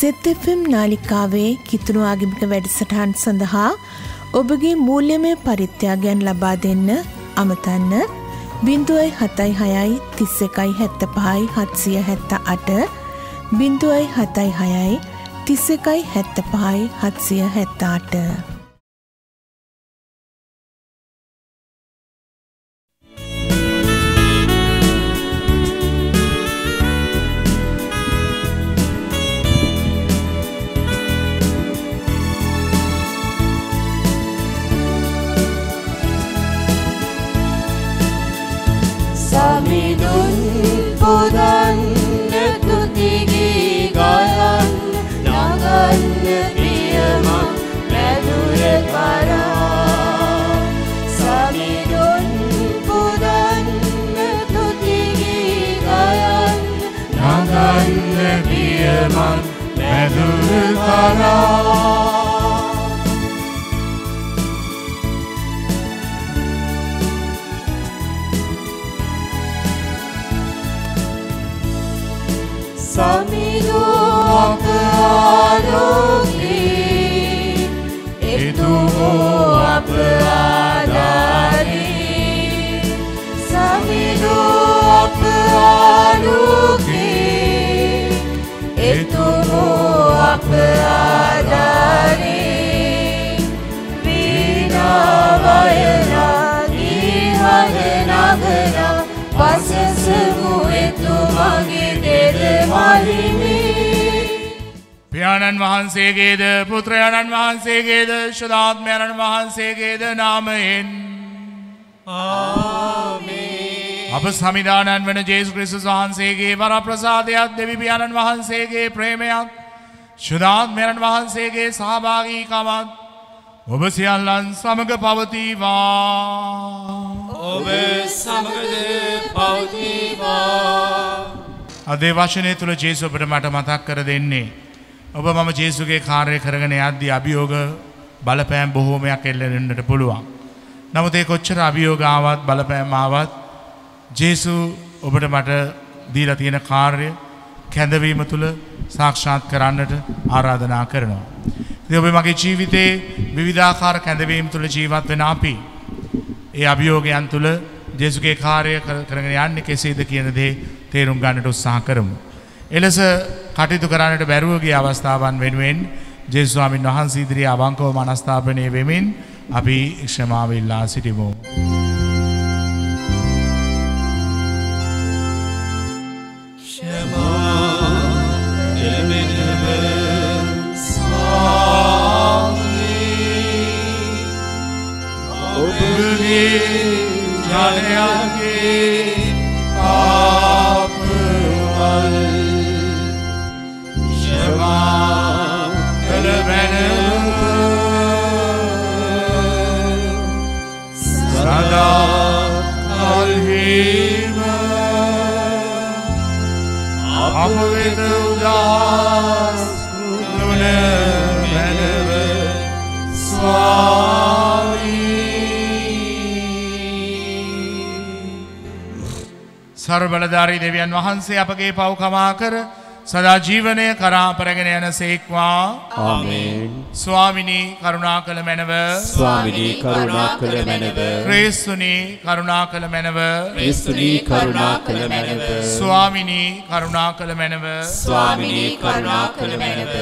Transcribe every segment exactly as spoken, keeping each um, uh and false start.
සෙත් F M නාලිකාවේ කිතුණු ආගමික වැඩසටහන් සඳහා ඔබගේ මූල්‍යමය පරිත්‍යාගයන් ලබා දෙන්න අමතන්න බිංදුවයි හතයි හයයි තිස් එකයි හැත්තපහයි හත්සිය හැත්ත අට බිංදුවයි හතයි හයයි තිස් එකයි හැත්තපහයි හත්සිය හැත්ත අට. Samidun pudan tutigi gayan nagan priyaman madhura para Samidun pudan tutigi gayan nagan priyaman madhura para Samidu apaloki itu apadari Samidu apaloki itu apadari Vina vayana ihana nagana pasasmu itu magi පියාණන් වහන්සේගේද පුත්‍රයාණන් වහන්සේගේද ශුද්ධාත්මයන්න් වහන්සේගේද නාමයෙන් ආමේන්. අප සමිදානන් වන ජේසුස් ක්‍රිස්තුස් වහන්සේගේ වරප්‍රසාදයක් දෙවි පියාණන් වහන්සේගේ ප්‍රේමයක් ශුද්ධාත්මයන්න් වහන්සේගේ සහභාගීකමත් ඔබ සියල්ලන් සමග පවතිවා. ඔබ සමගද පවතිවා. අදේ වචනය තුළ ජේසු ඔබට මට මතක් කර දෙන්නේ ඔබ මම ජේසුගේ කාර්ය කරගෙන යද්දී අභියෝග බලපෑම් බොහෝමයක් එල්ලෙන්නට පුළුවන්. නමුත් ඒ කොච්චර අභියෝග ආවත් බලපෑම් ආවත් ජේසු ඔබට මට දීලා තියෙන කාර්ය කැඳවීම තුළ සාක්ෂාත් කරන්නට ආරාධනා කරනවා. ඉතින් ඔබ මගේ ජීවිතේ විවිධාකාර කැඳවීම් තුළ ජීවත් වෙන අපි ඒ අභියෝගයන් තුළ ජේසුගේ කාර්ය කරගෙන යන්නේ කෙසේද කියන දේ තේරුම් ගන්නට උත්සාහ කරමු. එලෙස කටයුතු කරන්නට බැරුව ගිය අවස්ථාවන් වෙනුවෙන් ජේසුස් ස්වාමීන් වහන්සේ ඉදිරියේ අවංකව මනස්ථාපනය වෙමින් අපි ක්ෂමාව ඉල්ලා සිටිමු. සර්වබලධාරී දෙවියන් වහන්සේ අපගේ පව් කමා කර සදා ජීවනය කරා පරගෙන යන සේක්වා. ආමේන්. ස්වාමිනී කරුණා කළ මැනව. ස්වාමිනී කරුණා කළ මැනව. ක්‍රිස්තුනී කරුණා කළ මැනව. ක්‍රිස්තුනී කරුණා කළ මැනව. ස්වාමිනී කරුණා කළ මැනව. ස්වාමිනී කරුණා කළ මැනව.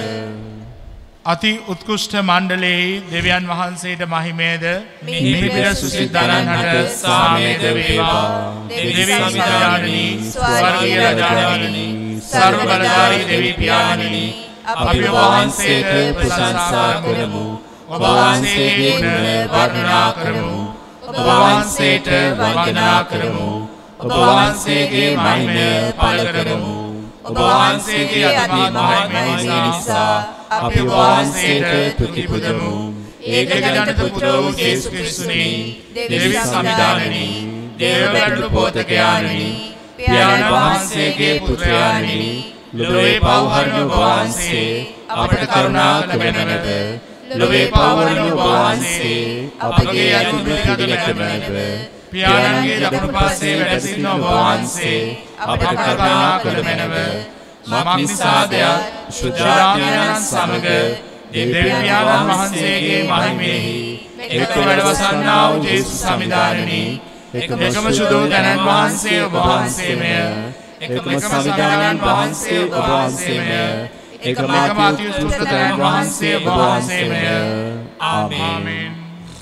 අති උත්කෘෂ්ඨ මණ්ඩලයේ දෙවියන් වහන්සේට මහිමේද මිහිපිර සුසිද්ධානන්ට සාමේද වේවා. දෙවි සමිදානනි ස්වර්ගීය රාජානනි සර්ව බලධාරී දෙවි පියාණනි අපි ඔබ වහන්සේට ප්‍රශංසා කරමු. ඔබ වහන්සේගේ ගුණ වර්ණනා කරමු. ඔබ වහන්සේට වන්දනා කරමු. ඔබ වහන්සේගේ මහිමය පළ කරමු. ඔබ වහන්සේගේ අතිමහත්මය නිසා අපි ඔබ වහන්සේට තුති පුදමු. ඒකක ජනිත පුත්‍ර වූ ජේසුස් ක්‍රිස්තුනි දෙවි සමිදානනි දේව බැටළු පෝතකයාණනි පියාණන් වහන්සේගේ පුත්‍රයාණනි ලොවේ පව්හරණ ඔබ වහන්සේ අපට කරුණා කළ මැනව. ලොවේ පව්හරණ ඔබ වහන්සේ අපගේ අතුරුදු පිළිගත මැනව. පියාණන්ගේ දකුණු පාර්ශ්වයේ වැඩ සිටින ඔබ වහන්සේ අපට කරුණා කළ මැනව. මක්නිසාදයක් ශුද්ධාත්මයන් සමග දෙවියන් වහන්සේගේ මහිමෙහි එක්ව වැඩවසන්නා වූ ජේසුස් සමිදානනි එකම සුදු දනන් වහන්සේ ඔබ වහන්සේමය එකම සමිදානන් වහන්සේ ඔබ වහන්සේමය එකම මාතියුස් පුත්‍රයන් වහන්සේ ඔබ වහන්සේමය ආමේන්.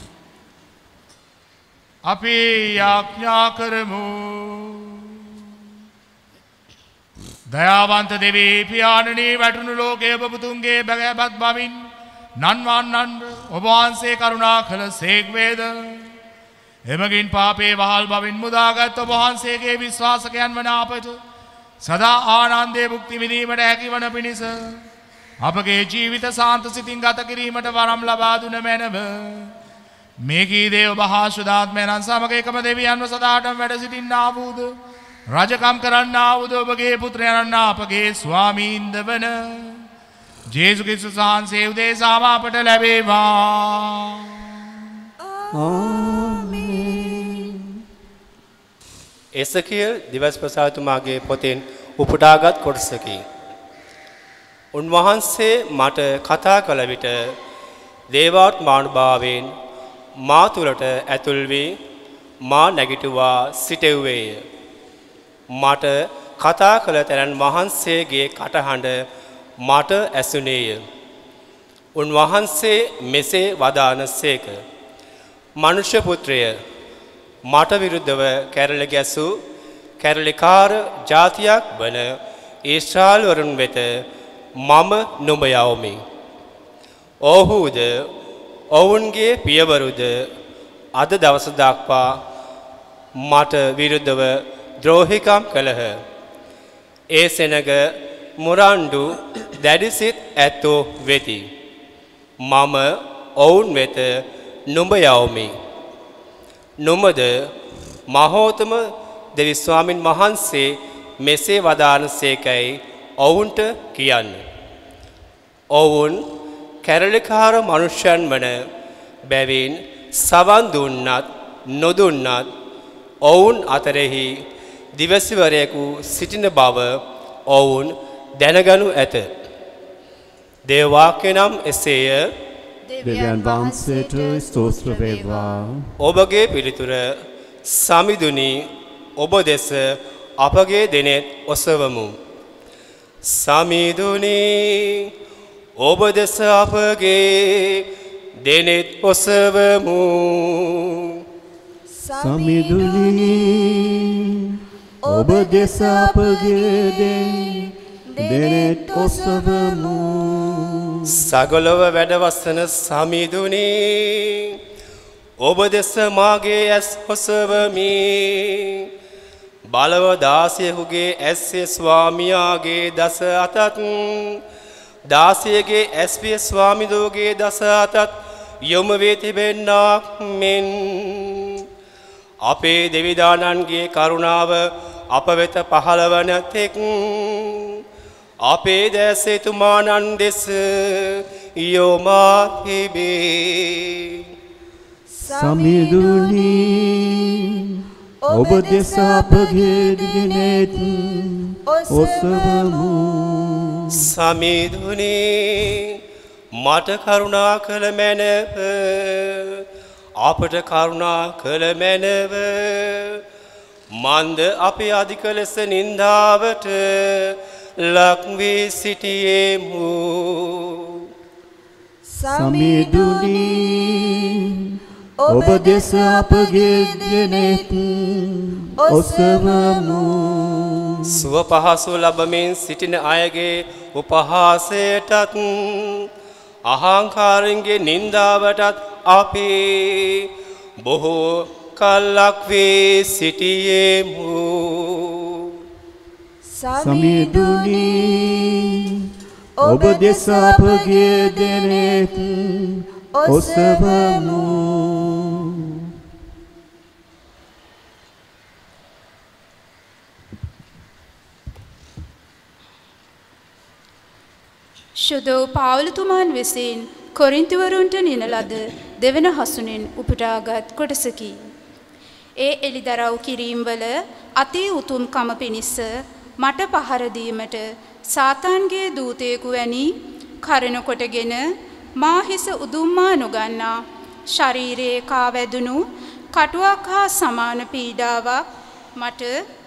අපි යාඥා කරමු. දයාවන්ත දෙවී පියාණනී වැටුණු ලෝකයේ ඔබ පුතුන්ගේ බැගෑපත් බවින් නන්වන්නන්ට ඔබ වහන්සේ කරුණා කළ සේක් වේද. එමගින් පාපේ වහල් බවින් මුදාගත් ඔබ වහන්සේගේ විශ්වාසකයන් වන අපට සදා ආනන්දේ භුක්ති විඳීමට හැකි වන පිණිස අපගේ ජීවිත සාන්ත සිතින් ගත කිරීමට වරම් ලබා දුන මැනව. මේ කීදේ ඔබ හා ශුද්ධාත්මයන් සමග එකම දෙවියන්ව සදාටම වැඩ සිටින්නා වූද රජකම් කරන්නා වූද ඔබගේ පුත්‍රයන් අපගේ ස්වාමීන්ද වන ජේසුස් ක්‍රිස්තුස් වහන්සේ උදෙසාම අපට ලැබේවා. ආමේන්. එසකියල් දිවස් ප්‍රසාදතුමාගේ පොතෙන් උපුටාගත් කොටසකි. උන්වහන්සේ මට කතා කළ විට දේවාත්මානුභාවයෙන් මා තුළට ඇතුල් වී මා නැගිටුවා සිටෙව්වේය. මට කතා කළ තැනන් වහන්සේගේ කටහඬ මට ඇසුනේය. උන්වහන්සේ මෙසේ වදානසේක. මනුෂ්‍ය පුත්‍රය, මට විරුද්ධව කැරළි ගැසූ කැරළිකාර ජාතියක් වන ඊශ්‍රායල් වරුන් වෙත මම නුඹ යවමි. ඔවුහුද ඔවුන්ගේ පියවරුද අද දවස දක්වා මට විරුද්ධව ද්‍රෝහිකම් කළහ. ඒ සෙනග මුරණ්ඩු දැඩිසිත ඇත්තෝ වෙති. මම ඔවුන් වෙත නුඹ යවමි. නුඹද මහෝතම දෙවි ස්වාමින් වහන්සේ මෙසේ වදානසේකයි ඔවුන්ට කියන්න. ඔවුන් කැරළිකාර මනුෂ්‍යයන් වන බැවින් සවන් දුන්නත් නොදුන්නත් ඔවුන් අතරෙහි දිවසිවරයෙකු සිටින බව ඔවුන් දැනගනු ඇත. දේව වාක්‍ය නම් එසේය. දෙවියන් වහන්සේට ස්තෝත්‍ර වේවා. ඔබගේ පිළිතුර සමිඳුනි, ඔබ දෙස අපගේ දෙනෙත් ඔසවමු. සමිඳුනි, ඔබ දෙස අපගේ දෙනෙත් ඔසවමු. සමිඳුනි, ඔබ දෙස අපගේ දෙනෙත් ඔසවමු. සගලව වැඩවසන සමිඳුනි, ඔබ දෙස මාගේ ඇස් ඔසවමි. බලව දාසියෙකුගේ ඇස්සේ ස්වාමියාගේ දස අතත්, දාසියගේ ඇස්විය ස්වාමිදෝගේ දස අතත් යොමු වී තිබෙන්නාක් මෙන් අපේ දෙවිදානන්ගේ කරුණාව අප වෙත පහළවන තෙක් අපේ දැසෙතුමානන් දෙස යොමා තිබේ. සමිඳුනි, ඔබ දෙස අපගේ දෙනෙත් ඔසවමු. සමිඳුනි, මට කරුණා කළ මැනව, අපට කරුණා කළ මැනව. මන්ද අපේ අධික ලෙස නින්දාවට ලක් වී සිටියෙමු. සමිඳුනි, ඔබ දෙස අපගේ දෙනෙත් ඔසවමු. සුව පහසු ලබමින් සිටින අයගේ උපහාසයටත් අහංකාරන්ගේ නින්දාවටත් අපි බොහෝ කල්ලක් වී සිටියෙමු. සමිඳුනි, ඔබ දෙස අපගේ දෙනෙත් ඔසවමු. ශුද්ධ පාවුලතුමාන් විසින් කොරින්තුවරුන්ට නින ලද දෙවන හසුනෙන් උපුටාගත් කොටසකි. ඒ එළිදරව් කිරීම්වල අති උතුම්කම පිණිස මට පහර දීමට සාතාන්ගේ දූතයෙකු වැනි කරණ කොටගෙන මා හිස උදුම්මා නොගන්නා ශරීරයේ කා වැදුණු කටුවක් හා සමාන පීඩාවක් මට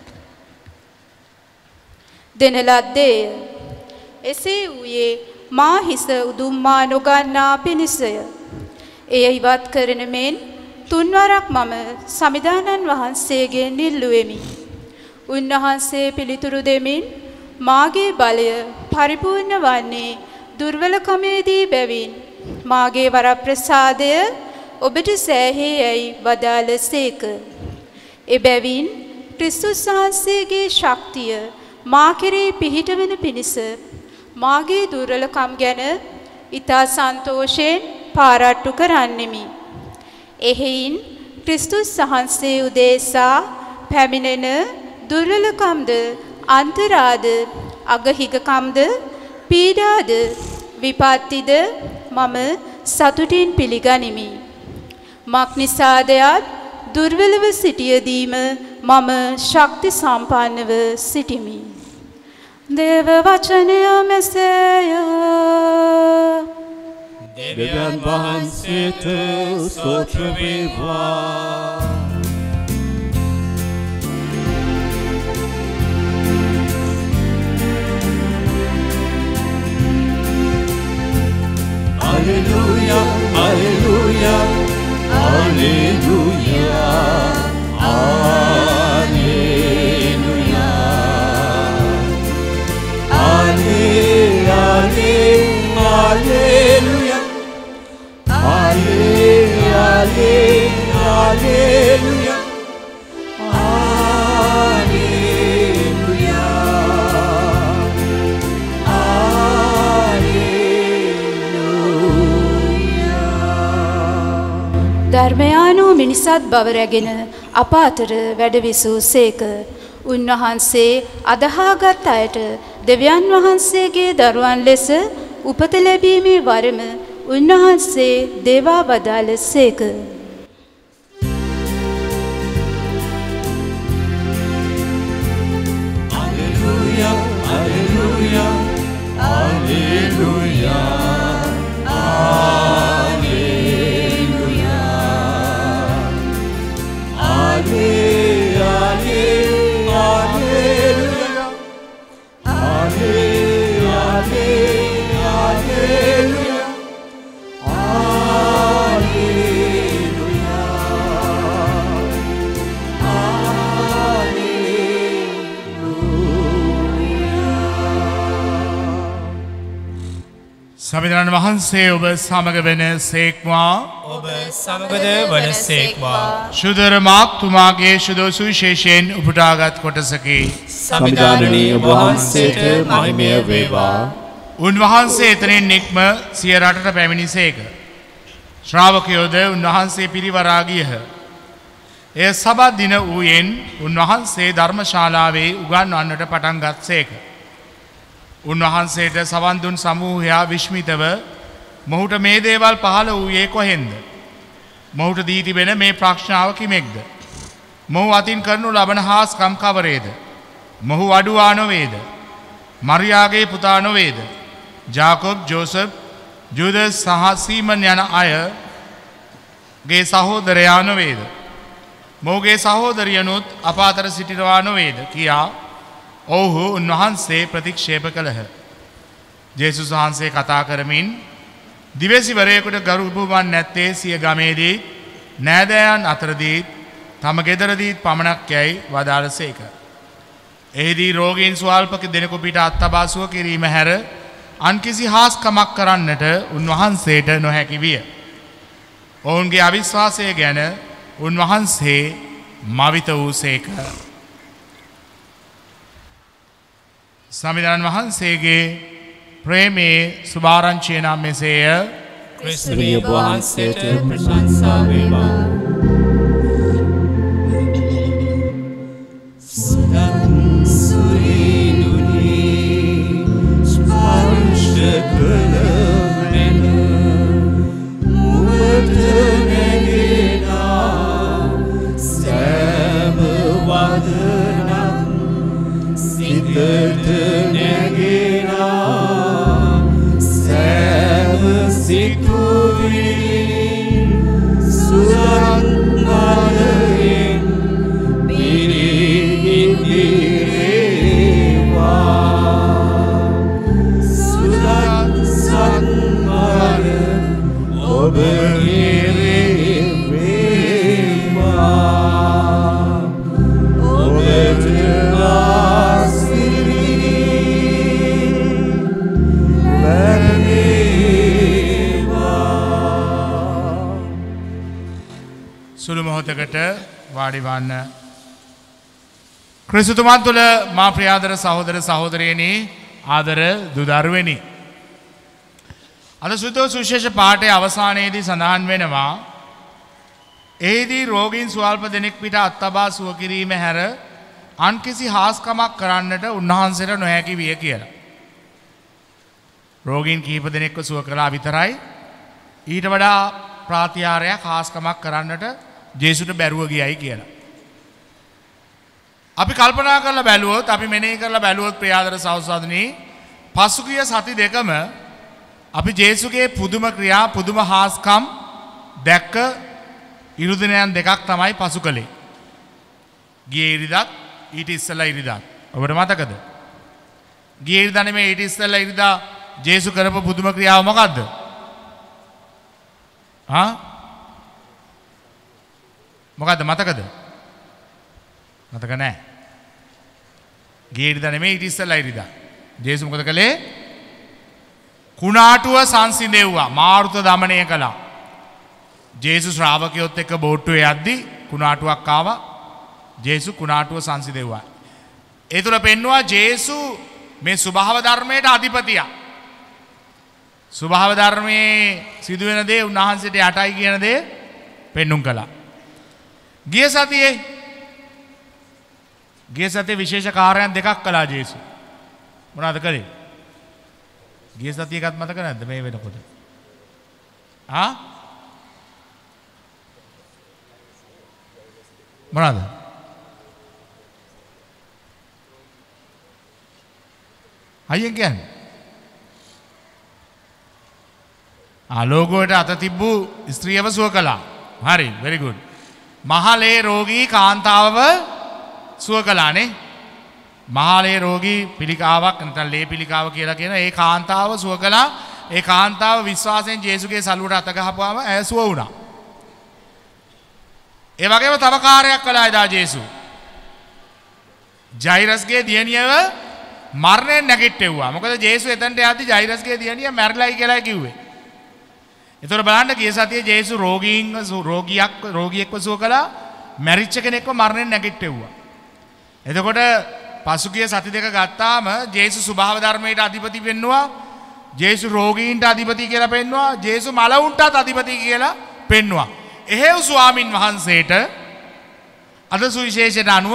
දෙන ලද්දේය. එසේ වූයේ මා හිස උදුම්මා නොගන්නා පිණිසය. එය ඉවත් කරන මෙන් තුන්වරක් මම සමිදානන් වහන්සේගෙන් ඉල්ලුවෙමි. උන්වහන්සේ පිළිතුරු දෙමින් මාගේ බලය පරිපූර්ණ වන්නේ දුර්වලකමේදී බැවින් මාගේ වරප්‍රසාදය ඔබට සෑහේ යැයි වදාළසේක. එබැවින් ක්‍රිස්තුස් වහන්සේගේ ශක්තිය මා කෙරෙහි පිහිටවන පිණිස මාගේ දුර්වලකම් ගැන ඊතා සන්තෝෂයෙන් පාරට්ටු කරන්නෙමි. එහෙයින් ක්‍රිස්තුස් වහන්සේ උදෙසා පැමිණෙන දුර්වලකම්ද අන්තරාද අගහිගකම්ද පීඩාද විපත්තිද මම සතුටින් පිළිගනිමි. මක්නිසාදයාත් දුර්වලව සිටියදීම මම ශක්ති සම්පන්නව සිටිමි. දේව වචනය මෙසේය. දෙවියන් වහන්සේට ස්තෝත්‍ර වේවා. Alleluia, Alleluia, Alleluia, Alleluia, Alle, Alle, Alleluia, Alle, Alle, Alleluia, ධර්මයානෝ මිනිසත් බව රැගෙන අප අතර වැඩවිසූ සේක. උන්වහන්සේ අදහාගත් අයට දෙවියන් වහන්සේගේ දරුවන් ලෙස උපත ලැබීමේ වරම උන්වහන්සේ දේවා වදාළ සේක. Alleluia, Alleluia, Alleluia, සමිඳුරන් වහන්සේ ඔබ සමග වෙන සේක්වා. ඔබ සමගද වන සේක්වා. ශුදර මාක්තුමාගේ ශුදෝ සුවිශේෂයෙන් උපුටාගත් කොටසකි. සමිධානනී ඔබ වහන්සේට මහිමය වේවා. උන්වහන්සේ එතනින් නික්ම සිය රටට පැමිණිසේක. ශ්‍රාවකයෝද උන්වහන්සේ පිරිවරා ගියහ. එය සබත් දින වූයෙන් උන්වහන්සේ ධර්මශාලාවේ උගන්වන්නට පටන් ගත්සේක. උන්වහන්සේට සවන් දුන් සමූහයා විශ්මිතව මොහුට මේ දේවල් පහළ වූයේ කොහෙන්ද? මොහුට දී තිබෙන මේ ප්‍රශ්නාව කිමෙක්ද? මොහු අතින් කරනු ලබන හාස්කම් කවරේද? මොහු අඩුවා නොවේද? මරියාගේ පුතා නොවේද? ජාකොබ්, ජෝසප්, ජුදස් සහ සීමන් යන අයගේ සහෝදරයා නොවේද? මොහුගේ සහෝදරියනුත් අප අතර සිටිනවා නොවේද? කියා ඔවුහු උන්වහන්සේ ප්‍රතික්ෂේප කළහ. ජේසුස් වහන්සේ කතා කරමින් දිවසිවරයෙකුට ගරුබුවන් නැත්තේ සිය ගමේදී නෑදෑයන් අතරදී තම ගෙදරදීත් පමණක් යැයි වදාළසේක. එහිදී රෝගීන් ස්වල්පක දෙනෙකු පිට අත්තබාසුව කිරීම හැර අන් කිසි හාස්කමක් කරන්නට උන්වහන්සේට නොහැකි විය. ඔවුන්ගේ අවිශ්වාසය ගැන උන්වහන්සේ මවිත වූසේක. සමිධානන් වහන්සේගේ ප්‍රේමේ සුභාරංචිය නම් මෙසේය. ක්‍රිස්තුගේ වහන්සේට ප්‍රශංසා වේවා. සදන් සුරිනුනි ස්පර්ශ කළ මෙන මුවට නැගෙනා සෑම වදනම් සිත මොහොතකට වාඩි වන්න. ක්‍රිස්තුතුමන් තුළ මා ප්‍රියාදර සහෝදර සහෝදරයනි ආදර දුදරුවෙනි. අද සුතෝ සුවිශේෂ පාඨයේ අවසානයේදී සඳහන් වෙනවා එහිදී රෝගීන් ස්වල්ප දෙනෙක් පිට අත්තබා සුව කිරීම හැර අන් කිසි හාස්කමක් කරන්නට උන්වහන්සේට නොහැකි විය කියලා. රෝගීන් කිහිප දෙනෙක්ව සුව කළා විතරයි ඊට වඩා ප්‍රාතිහාර්යයක් හාස්කමක් කරන්නට ජේසුට බැරුව ගියයි කියලා. අපි කල්පනා කරලා බැලුවොත් අපි මෙනෙහි කරලා බැලුවොත් ප්‍රියාදර සහෝදරනි පසුගිය සති දෙකම අපි ජේසුගේ පුදුම ක්‍රියා පුදුම හාස්කම් දැක්ක ඉරුදිනයන් දෙකක් තමයි පසු කළේ. ගියේ ඉරිදාත් ඊට ඉස්සෙල්ලා ඉරිදාත්. ඔබට මතකද? ගියේ ඉරිදා නෙමෙයි ඊට ඉස්සෙල්ලා ඉරිදා ජේසු කරපු පුදුම ක්‍රියාව මොකද්ද? හා? මොකද්ද මතකද? මතක නැහැ. ගියේ ඉරිදා නෙමෙයි ඊට ඉස්සෙල්ලා ඉරිදා. ජේසු මොකද කළේ? කුණාටුව සංසිඳෙව්වා. මාරුත දමනය කළා. ජේසු ශ්‍රාවකයොත් එක්ක බෝට්ටුවේ යද්දි කුණාටුවක් ආවා. ජේසු කුණාටුව සංසිඳෙව්වා. ඒ තුල පෙන්නවා ජේසු මේ ස්වභාව ධර්මයට අධිපතියක්. ස්වභාව ධර්මයේ සිදුවෙන දේ උන්වහන්සේට යටයි කියන දේ පෙන්눔 කළා. ගිය සතියේ ගිය සතියේ විශේෂ කාර්යයන් දෙකක් කළා ජේසු. මොනවද කළේ? ගිය සතිය එකත් මතක නැද්ද මේ වෙනකොට? ආ? මොනවද? අයියෙන් කියන්නේ. ආලෝකයට අත තිබ්බු ස්ත්‍රියව සුව කළා. හරි, very good. මහලේ රෝගී කාන්තාවව සුව කළානේ. මහලේ රෝගී පිළිකාවක් නැත්නම් ලේ පිළිකාව කියලා කියන ඒ කාන්තාව සුව කළා. ඒ කාන්තාව විශ්වාසයෙන් ජේසුගේ සලුවට අත ගහපුවාම ඇය සුව වුණා. ඒ වගේම තව කාර්යයක් කළා එදා ජේසු. ජෛරස්ගේ දියණියව මරණයෙන් නැගිට්ටෙව්වා. මොකද ජේසු එතනට යද්දි ජෛරස්ගේ දියණිය මැරිලායි කියලා කිව්වේ. ඒතර බලන්න ගිය සතියේ ජේසු රෝගීන් රෝගියක් රෝගියෙක්ව සුව කළා. මැරිච්ච කෙනෙක්ව මරණයෙන් නැගිට්ටෙව්වා. එතකොට පසුගිය සති දෙක ගත්තාම ජේසු ස්වභාව ධර්මයට අධිපති වෙන්නවා. ජේසු රෝගීන්ට අධිපති කියලා පෙන්නවා. ජේසු මලවුන්ටත් අධිපති කියලා පෙන්නවා. එහෙව් ස්වාමින් වහන්සේට අද සුවිශේෂයට අනුව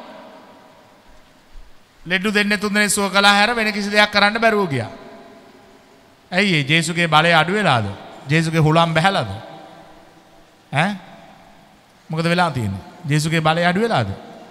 ලෙඩු දෙන්නේ තුන් දෙනෙක් සුව කළා හැර වෙන කිසි දෙයක් කරන්න බැරුව ගියා. ඇයි ඒ ජේසුගේ බලය අඩු වෙලාද? ජේසුගේ හුලම් බැහැලාද? ඈ මොකද වෙලා තියෙන්නේ? ජේසුගේ බලය අඩු වෙලාද?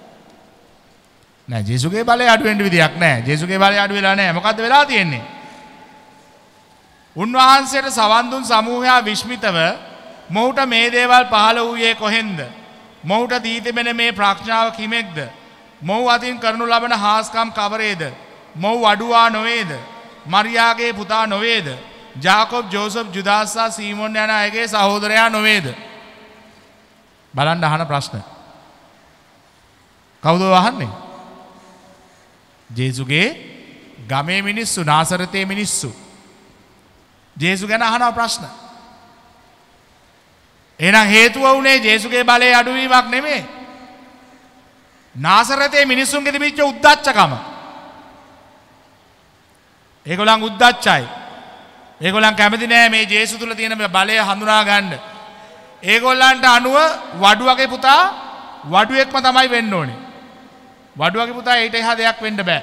නෑ ජේසුගේ බලය අඩු වෙන්න විදියක් නෑ. ජේසුගේ බලය අඩු වෙලා නෑ. මොකද්ද වෙලා තියෙන්නේ? උන්වහන්සේට සවන් දුන් සමූහයා විශ්මිතව මොහුට මේ දේවල් පහළ වූයේ කොහෙන්ද? මොහුට දී තිබෙන මේ ප්‍රඥාව කිමෙක්ද? මොහු අතින් කරනු ලබන හාස්කම් කවරේද? මොහු අඩුවා නොවේද? මරියාගේ පුතා නොවේද? ජාකොබ් ජෝසප් ජුදාස් සහ සීමොන් යන අයගේ සහෝදරයා නොවේද? බලන්න අහන ප්‍රශ්න. කවුද අහන්නේ? ජේසුගේ ගමේ මිනිස්සු, නාසරතේ මිනිස්සු. ජේසු ගැන අහන ප්‍රශ්න. එහෙනම් හේතුව උනේ ජේසුගේ බලයේ අඩුවීමක් නෙමෙයි. නාසරතේ මිනිස්සුන්ගේ තිබිච්ච උද්දච්චකම. ඒගොල්ලන් උද්දච්චයි. ඒගොල්ලන් කැමති නෑ මේ ජේසු තුල තියෙන බලය හඳුනා ගන්න. ඒගොල්ලන්ට අනුව වඩුවගේ පුතා වඩුවෙක්ම තමයි වෙන්න ඕනේ. වඩුවගේ පුතා ඊට එහා දෙයක් වෙන්න බෑ.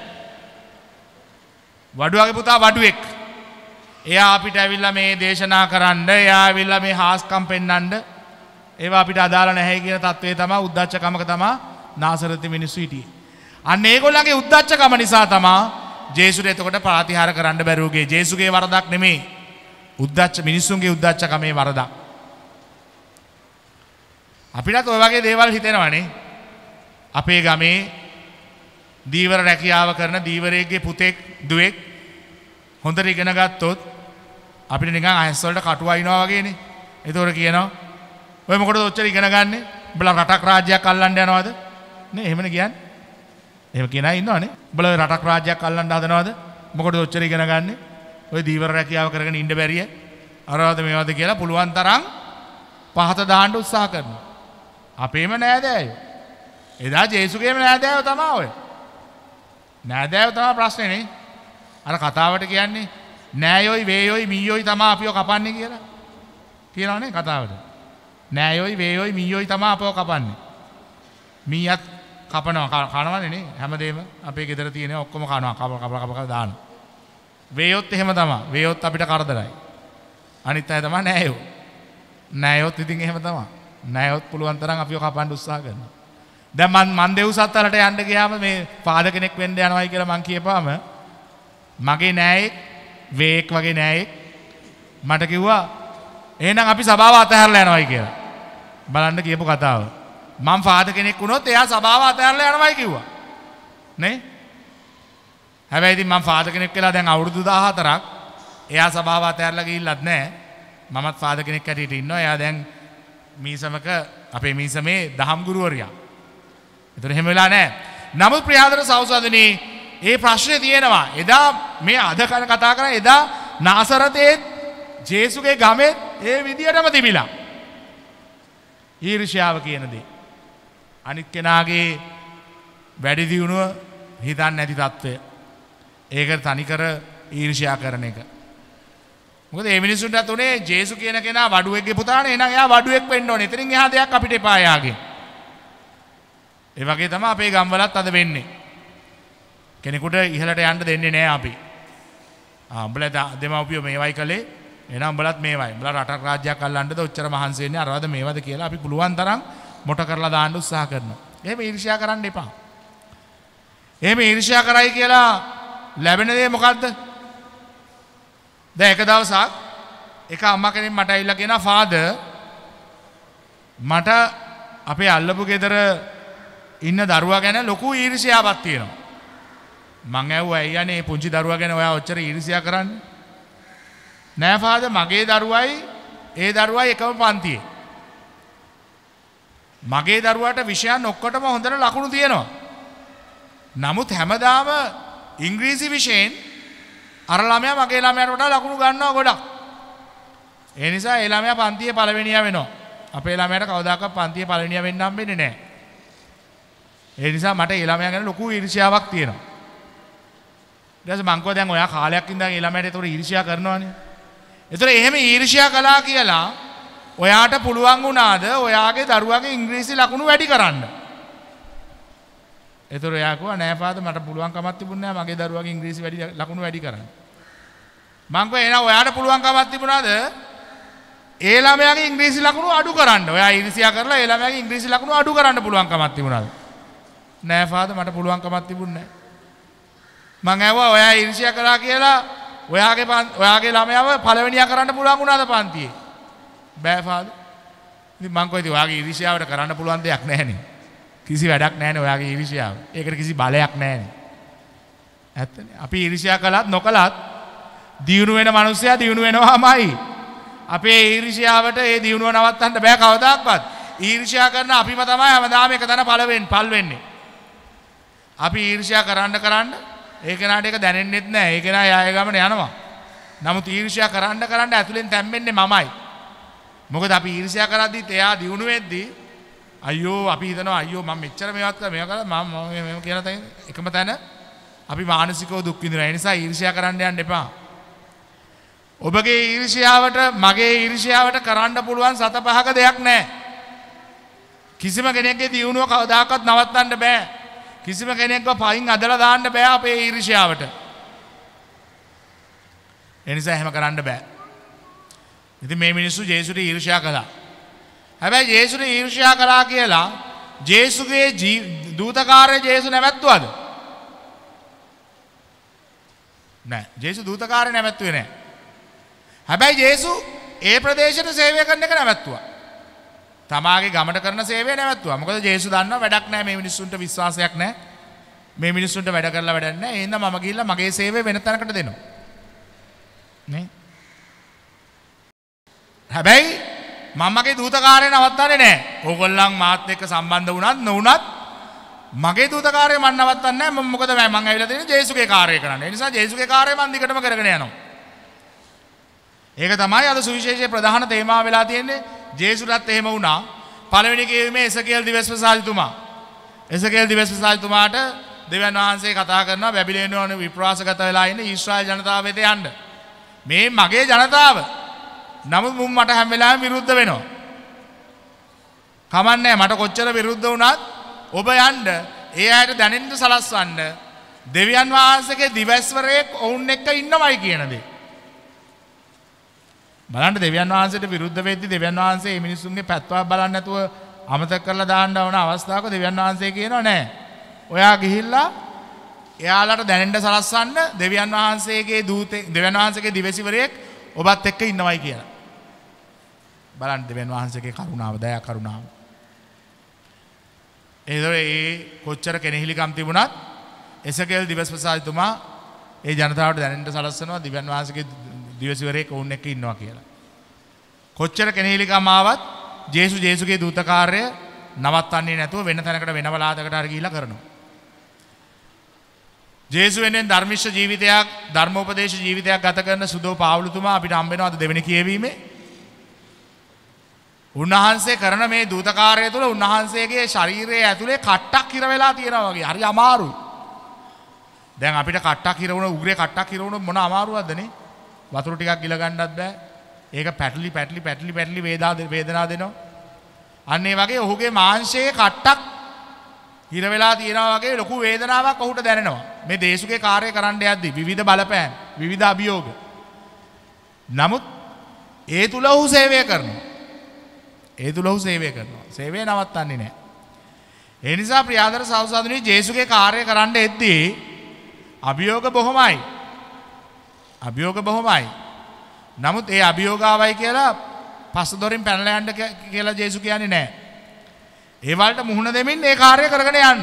වඩුවගේ පුතා වඩුවෙක්. එයා අපිට ඇවිල්ලා මේ දේශනා කරන්න, එයා ඇවිල්ලා මේ හාස්කම් පෙන්වන්න, ඒවා අපිට අදාළ නැහැ කියන තත්වයේ තමයි උද්දච්චකමක තමයි නාසරති මිනිස්සු හිටියේ. අන්න ඒගොල්ලන්ගේ උද්දච්චකම නිසා තමයි ජේසුට එතකොට ප්‍රතිහාර කරන්න බැරුව ගියේ. ජේසුගේ වරදක් නෙමෙයි. උද්දච්ච මිනිස්සුන්ගේ උද්දච්චකමේ වරදක්. අපිටත් ඔය වගේ දේවල් හිතෙනවනේ. අපේ ගමේ දීවර රැකියාව කරන දීවරයෙක්ගේ පුතෙක් දුවෙක් හොඳට ඉගෙන ගත්තොත් අපිට නිකන් අහස් වලට කටු අයින්නවා වගේනේ. ඒතකොට කියනවා ඔය මොකටද ඔච්චර ඉගෙන ගන්නෙ? උඹලා රටක් රාජ්‍යයක් අල්ලන්න යනවද? නේ එහෙමනේ කියන්නේ. එහෙම කියන අය ඉන්නවනේ. උඹලා ඔය රටක් රාජ්‍යයක් අල්ලන්න හදනවද? මොකටද ඔච්චර ඉගෙන ගන්නෙ? ඔය දීවර රැකියාව කරගෙන ඉන්න බැරිය. අරවද මේවද කියලා පුළුවන් තරම් පහත දාන්න උත්සාහ කරනවා. අපේම නෑදෑයෝ. එදා ජේසුගේම නෑදෑයෝ තමයි ඔය. නෑදෑයෝ තමයි ප්‍රශ්නේ නේ. අර කතාවට කියන්නේ නෑයොයි වේයොයි මීයොයි තමයි අපිව කපන්නේ කියලා. කියනවනේ කතාවට. නෑයොයි වේයොයි මීයොයි තමයි අපව කපන්නේ. මීයත් කපනවා කනවනේ නේ හැමදේම අපේ ගෙදර තියෙන ඔක්කොම කනවා කප කප කප කප දානවා. වේයොත් එහෙම තමයි. වේයොත් අපිට කරදරයි. අනිත් අය තමයි නෑයෝ. නෑයොත් ඉතින් එහෙම තමයි. නෑයොත් පුළුවන් තරම් අපිව කපන්න උත්සාහ කරනවා. දැන් මන් මන් දෙව්සත් වලට යන්න ගියාම මේ පාද කෙනෙක් වෙන්න යනවායි කියලා මං කියපුවාම මගේ නෑයෙක් වේක් වගේ නෑයෙක් මට කිව්වා එහෙනම් අපි සභාව අතහැරලා යනවායි කියලා. බලන්න කියපු කතාව. මම පාද කෙනෙක් වුණොත් එයා සභාව අතහැරලා යනවායි කිව්වා. නේ? හැබැයි ඉතින් මම පාද කෙනෙක් වෙලා දැන් අවුරුදු දහහතරක් එයා සභාව අතහැරලා ගිහිල්ලත් නැහැ. මමත් පාද කෙනෙක් හැටියට ඉන්නවා. එයා දැන් මීසමක අපේ මීසමේ දහම් ගුරුවරයා. ඒතර එහෙම වෙලා නැහැ. නමුත් ප්‍රියාදර සහෝදරනි ඒ ප්‍රශ්නේ තියෙනවා. එදා මේ අද කන කතා කරා එදා නාසරතේ ජේසුගේ ගමේ ඒ විදියටම තිබිලා. ඊර්ෂ්‍යාව කියන දේ. අනිත් කෙනාගේ වැඩි දියුණුව හිතන්නේ නැති తত্ত্বය. ඒක තනිකර ඊර්ෂ්‍යා කරන එක. මොකද මේ මිනිසුන්ට උනේ ජේසු කියන කෙනා වඩුවෙක්ගේ පුතානේ. එහෙනම් එයා වඩුවෙක් වෙන්න ඕනේ. එතනින් එහා දෙයක් අපිට එපා යාගේ. ඒ වගේ තමයි අපේ ගම්වලත් අද වෙන්නේ. කෙනෙකුට ඉහළට යන්න දෙන්නේ නැහැ අපි. ආ උඹලා දෙමව්පියෝ මේවයි කළේ. එහෙනම් උඹලත් මේවයි. උඹලා රටක් රාජ්‍යයක් අල්ලන්නද ඔච්චර මහන්සි වෙන්නේ අරවද මේවද කියලා අපි පුළුවන් තරම් මොට කරලා දාන්න උත්සාහ කරනවා. එහෙම ඊර්ෂ්‍යා කරන්න එපා. එහෙම ඊර්ෂ්‍යා කරයි කියලා ලැබෙන දේ මොකද්ද? දැන් එක දවසක් එක අම්මා කෙනෙක් මට ඇවිල්ලා කියනවා ෆාදර් මට අපේ අල්ලපු ගෙදර ඉන්න දරුවා ගැන ලොකු ඊර්ෂ්‍යාවක් තියෙනවා. මං ඇහුවා ඇයි යන්නේ පුංචි දරුවා ගැන ඔයා ඔච්චර ඊර්ෂ්‍යා කරන්නේ? නෑ ෆාදර් මගේ දරුවයි ඒ දරුවයි එකම පන්තියේ. මගේ දරුවාට විෂයන් ඔක්කොටම හොඳට ලකුණු තියෙනවා. නමුත් හැමදාම ඉංග්‍රීසි විෂයෙන් අර ළමයා මගේ ළමයාට වඩා ලකුණු ගන්නවා ගොඩක්. ඒ නිසා ඒ ළමයා පන්තියේ පළවෙනියා වෙනවා. අපේ ළමයාට කවදාකවත් පන්තියේ පළවෙනියා වෙන්න හම්බෙන්නේ නැහැ. ඒ නිසා මට ඒ ළමයා ගැන ලොකු ඊර්ෂ්‍යාවක් තියෙනවා. ඊට පස්සේ මං කිව්වා දැන් ඔයා කාලයක් ඉඳන් ඒ ළමයාට ඒතකොට ඊර්ෂ්‍යා කරනවානේ. ඒතකොට එහෙම ඊර්ෂ්‍යා කළා කියලා ඔයාට පුළුවන් වුණාද ඔයාගේ දරුවාගේ ඉංග්‍රීසි ලකුණු වැඩි කරන්න? ඒතර එයා කිව්වා නෑ පාද මට පුළුවන් කමක් තිබුණේ නෑ මගේ දරුවාගේ ඉංග්‍රීසි වැඩි ලකුණු වැඩි කරන්න. මං කිව්වා එහෙනම් ඔයාට පුළුවන් කමක් තිබුණාද ඒ ළමයාගේ ඉංග්‍රීසි ලකුණු අඩු කරන්න? ඔයා ඊර්ෂ්‍යා කරලා ඒ ළමයාගේ ඉංග්‍රීසි ලකුණු අඩු කරන්න පුළුවන් කමක් තිබුණාද? නෑ පාද මට පුළුවන් කමක් තිබුණේ නෑ. මං ඇහුවා ඔයා ඊර්ෂ්‍යා කරා කියලා ඔයාගේ ඔයාගේ ළමයාව පළවෙනියා කරන්න පුළුවන් වුණාද පන්තියේ? බෑ පාද. ඉතින් මං කිව්වා ඉතින් ඔයාගේ ඊර්ෂ්‍යාවට කරන්න පුළුවන් දෙයක් නැහැනේ. කිසි වැඩක් නැහැනේ ඔයාගේ ඊර්ෂ්‍යාව. ඒකට කිසි බලයක් නැහැනේ. ඇත්තනේ. අපි ඊර්ෂ්‍යා කළත් නොකළත් දියුණු වෙන මිනිස්සයා දියුණු වෙනවාමයි. අපේ ඊර්ෂ්‍යාවට ඒ දියුණුව නවත්තන්න බෑ කවදාවත්. ඊර්ෂ්‍යා කරන අපිම තමයි හැමදාම එක තැන පළ වෙන්නේ, පල් වෙන්නේ. අපි ඊර්ෂ්‍යා කරන්න කරන්න ඒ කෙනාට ඒක දැනෙන්නෙත් නැහැ. ඒ කෙනා යාය ගමන යනවා. නමුත් ඊර්ෂ්‍යා කරන්න කරන්න ඇතුලෙන් තැම්බෙන්නේ මමයි. මොකද අපි ඊර්ෂ්‍යා කරද්දිත් එයා දියුණු වෙද්දී අයියෝ අපි හිතනවා අයියෝ මම මෙච්චර මේවත් කරා මේවා කරා මම මේ කියන තැන එකම තැන අපි මානසිකව දුක් විඳිනවා. ඒ නිසා ඊර්ෂ්‍යා කරන්න යන්න එපා. ඔබගේ ඊර්ෂ්‍යාවට මගේ ඊර්ෂ්‍යාවට කරන්න පුළුවන් සත පහක දෙයක් නැහැ. කිසිම කෙනෙක්ගේ දියුණුව කවදාකවත් නවත්තන්න බෑ. කිසිම කෙනෙක්ව පයින් අදලා දාන්න බෑ අපේ ඊර්ෂ්‍යාවට. ඒ නිසා එහෙම කරන්න බෑ. ඉතින් මේ මිනිස්සු ජේසුට ඊර්ෂ්‍යා කළා. හැබැයි ජේසුට ඊර්ෂ්‍යා කළා කියලා ජේසුගේ දූතකාරය ජේසු නැවැත්තුවද? නෑ. ජේසු දූතකාරය නැවැත්තුවේ නෑ. හැබැයි ජේසු ඒ ප්‍රදේශයට සේවය කරන එක නැවැත්තුවා. තමාගේ ගමට කරන සේවය නැවැත්තුවා. මොකද ජේසු දන්නවා වැඩක් නෑ මේ මිනිස්සුන්ට විශ්වාසයක් නෑ. මේ මිනිස්සුන්ට වැඩ කරලා වැඩක් නෑ. එහෙනම් මම ගිහිල්ලා මගේ සේවය වෙන තැනකට දෙනවා. නේ? හැබැයි මමගේ දූතකාරය නවත්තන්නේ නැහැ. ඕගොල්ලන් මාත් එක්ක සම්බන්ධ වුණත් නොවුණත් මගේ දූතකාරය මම නවත්තන්නේ නැහැ. මම මොකද මම ඇවිල්ලා තියෙන්නේ ජේසුගේ කාර්යය කරන්න. ඒ නිසා ජේසුගේ කාර්යය මම දිගටම කරගෙන යනවා. ඒක තමයි අද සුවිශේෂයේ ප්‍රධාන තේමාව වෙලා තියෙන්නේ. ජේසුටත් එහෙම වුණා. පළවෙනි කියවීමේ එසකේල් දිවස්පසාරිතුමා. එසකේල් දිවස්පසාරිතුමාට දෙවියන් වහන්සේ කතා කරනවා බැබිලෝනියානු විප්‍රවාසගත වෙලා ඉන්න ඊශ්‍රායල් ජනතාව වෙත යන්න. මේ මගේ ජනතාව. නමුත් මුන් මට හැම වෙලාවෙම විරුද්ධ වෙනවා. කමන්නේ මට කොච්චර විරුද්ධ වුණත් ඔබ යන්න ඒ අයට දැනෙන්න සලස්වන්න දෙවියන් වහන්සේගේ දිවස්වරයෙක් ඔවුන් එක්ක ඉන්නවයි කියන දේ. බලන්න දෙවියන් වහන්සේට විරුද්ධ වෙද්දී දෙවියන් වහන්සේ මේ මිනිසුන්ගේ පැත්තාව බලන්නේ නැතුව අමතක කරලා දාන්න ඕන අවස්ථාවක දෙවියන් වහන්සේ කියනවා නෑ. ඔයා ගිහිල්ලා එයාලට දැනෙන්න සලස්වන්න දෙවියන් වහන්සේගේ දූතේ දෙවියන් වහන්සේගේ දිවසිවරයෙක් ඔබත් එක්ක ඉන්නවයි කියලා. බලන්න දෙවියන් වහන්සේගේ කරුණාව දයා කරුණාව. ඒ කොච්චර කෙනෙහිලිකම් තිබුණත් එසකේල් දිවස්පසාරිතුමා ඒ ජනතාවට දැනෙන්න සලස්වනවා දෙවියන් වහන්සේගේ දිවසිවරයෙක් ඔවුන් එක්ක ඉන්නවා කියලා. කොච්චර කෙනෙහිලිකම් ආවත් ජේසු ජේසුගේ දූත කාර්යය නවත්තන්නේ නැතුව වෙන තැනකට වෙන බලාතකට හරි ගිහිල්ලා කරනවා. ජේසු වෙනුවෙන් ධර්මිෂ්ඨ ජීවිතයක් ධර්මෝපදේශ ජීවිතයක් ගත කරන සුදෝ පාවුලුතුමා අපිට හම්බ වෙනවා අද දෙවෙනි කියවීමේ. උන්වහන්සේ කරන මේ දූත කාර්යය තුළ උන්වහන්සේගේ ශරීරයේ ඇතුලේ කට්ටක් හිර වෙලා තියෙනවා වගේ. හරි අමාරුයි. දැන් අපිට කට්ටක් හිර වුණ උග්‍රේ කට්ටක් හිර වුණ මොන අමාරුවක්ද නේ? වතුර ටිකක් ගිල ගන්නත් බෑ. ඒක පැටලි පැටලි පැටලි පැටලි වේදනා දෙනවා. අන්න ඒ වගේ ඔහුගේ මාංශයේ කට්ටක් හිර වෙලා තියෙනවා වගේ ලොකු වේදනාවක් ඔහුට දැනෙනවා. මේ දේශුගේ කාර්යය කරන්න යද්දී විවිධ බලපෑම්, විවිධ අභියෝග. නමුත් ඒ තුල ඔහු සේවය කරනවා. ඒ තුල ඔහු සේවය කරනවා. සේවය නවත්තන්නේ නැහැ. ඒ නිසා ප්‍රියාදර සහෝදරනි ජේසුගේ කාර්යය කරන්න එද්දී අභියෝග බොහොමයි. අභියෝග බොහොමයි. නමුත් ඒ අභියෝගාවයි කියලා පස්ස දොරින් පැනලා යන්න කියලා ජේසු කියන්නේ නැහැ. ඒ වලට මුහුණ දෙමින් ඒ කාර්යය කරගෙන යන්න.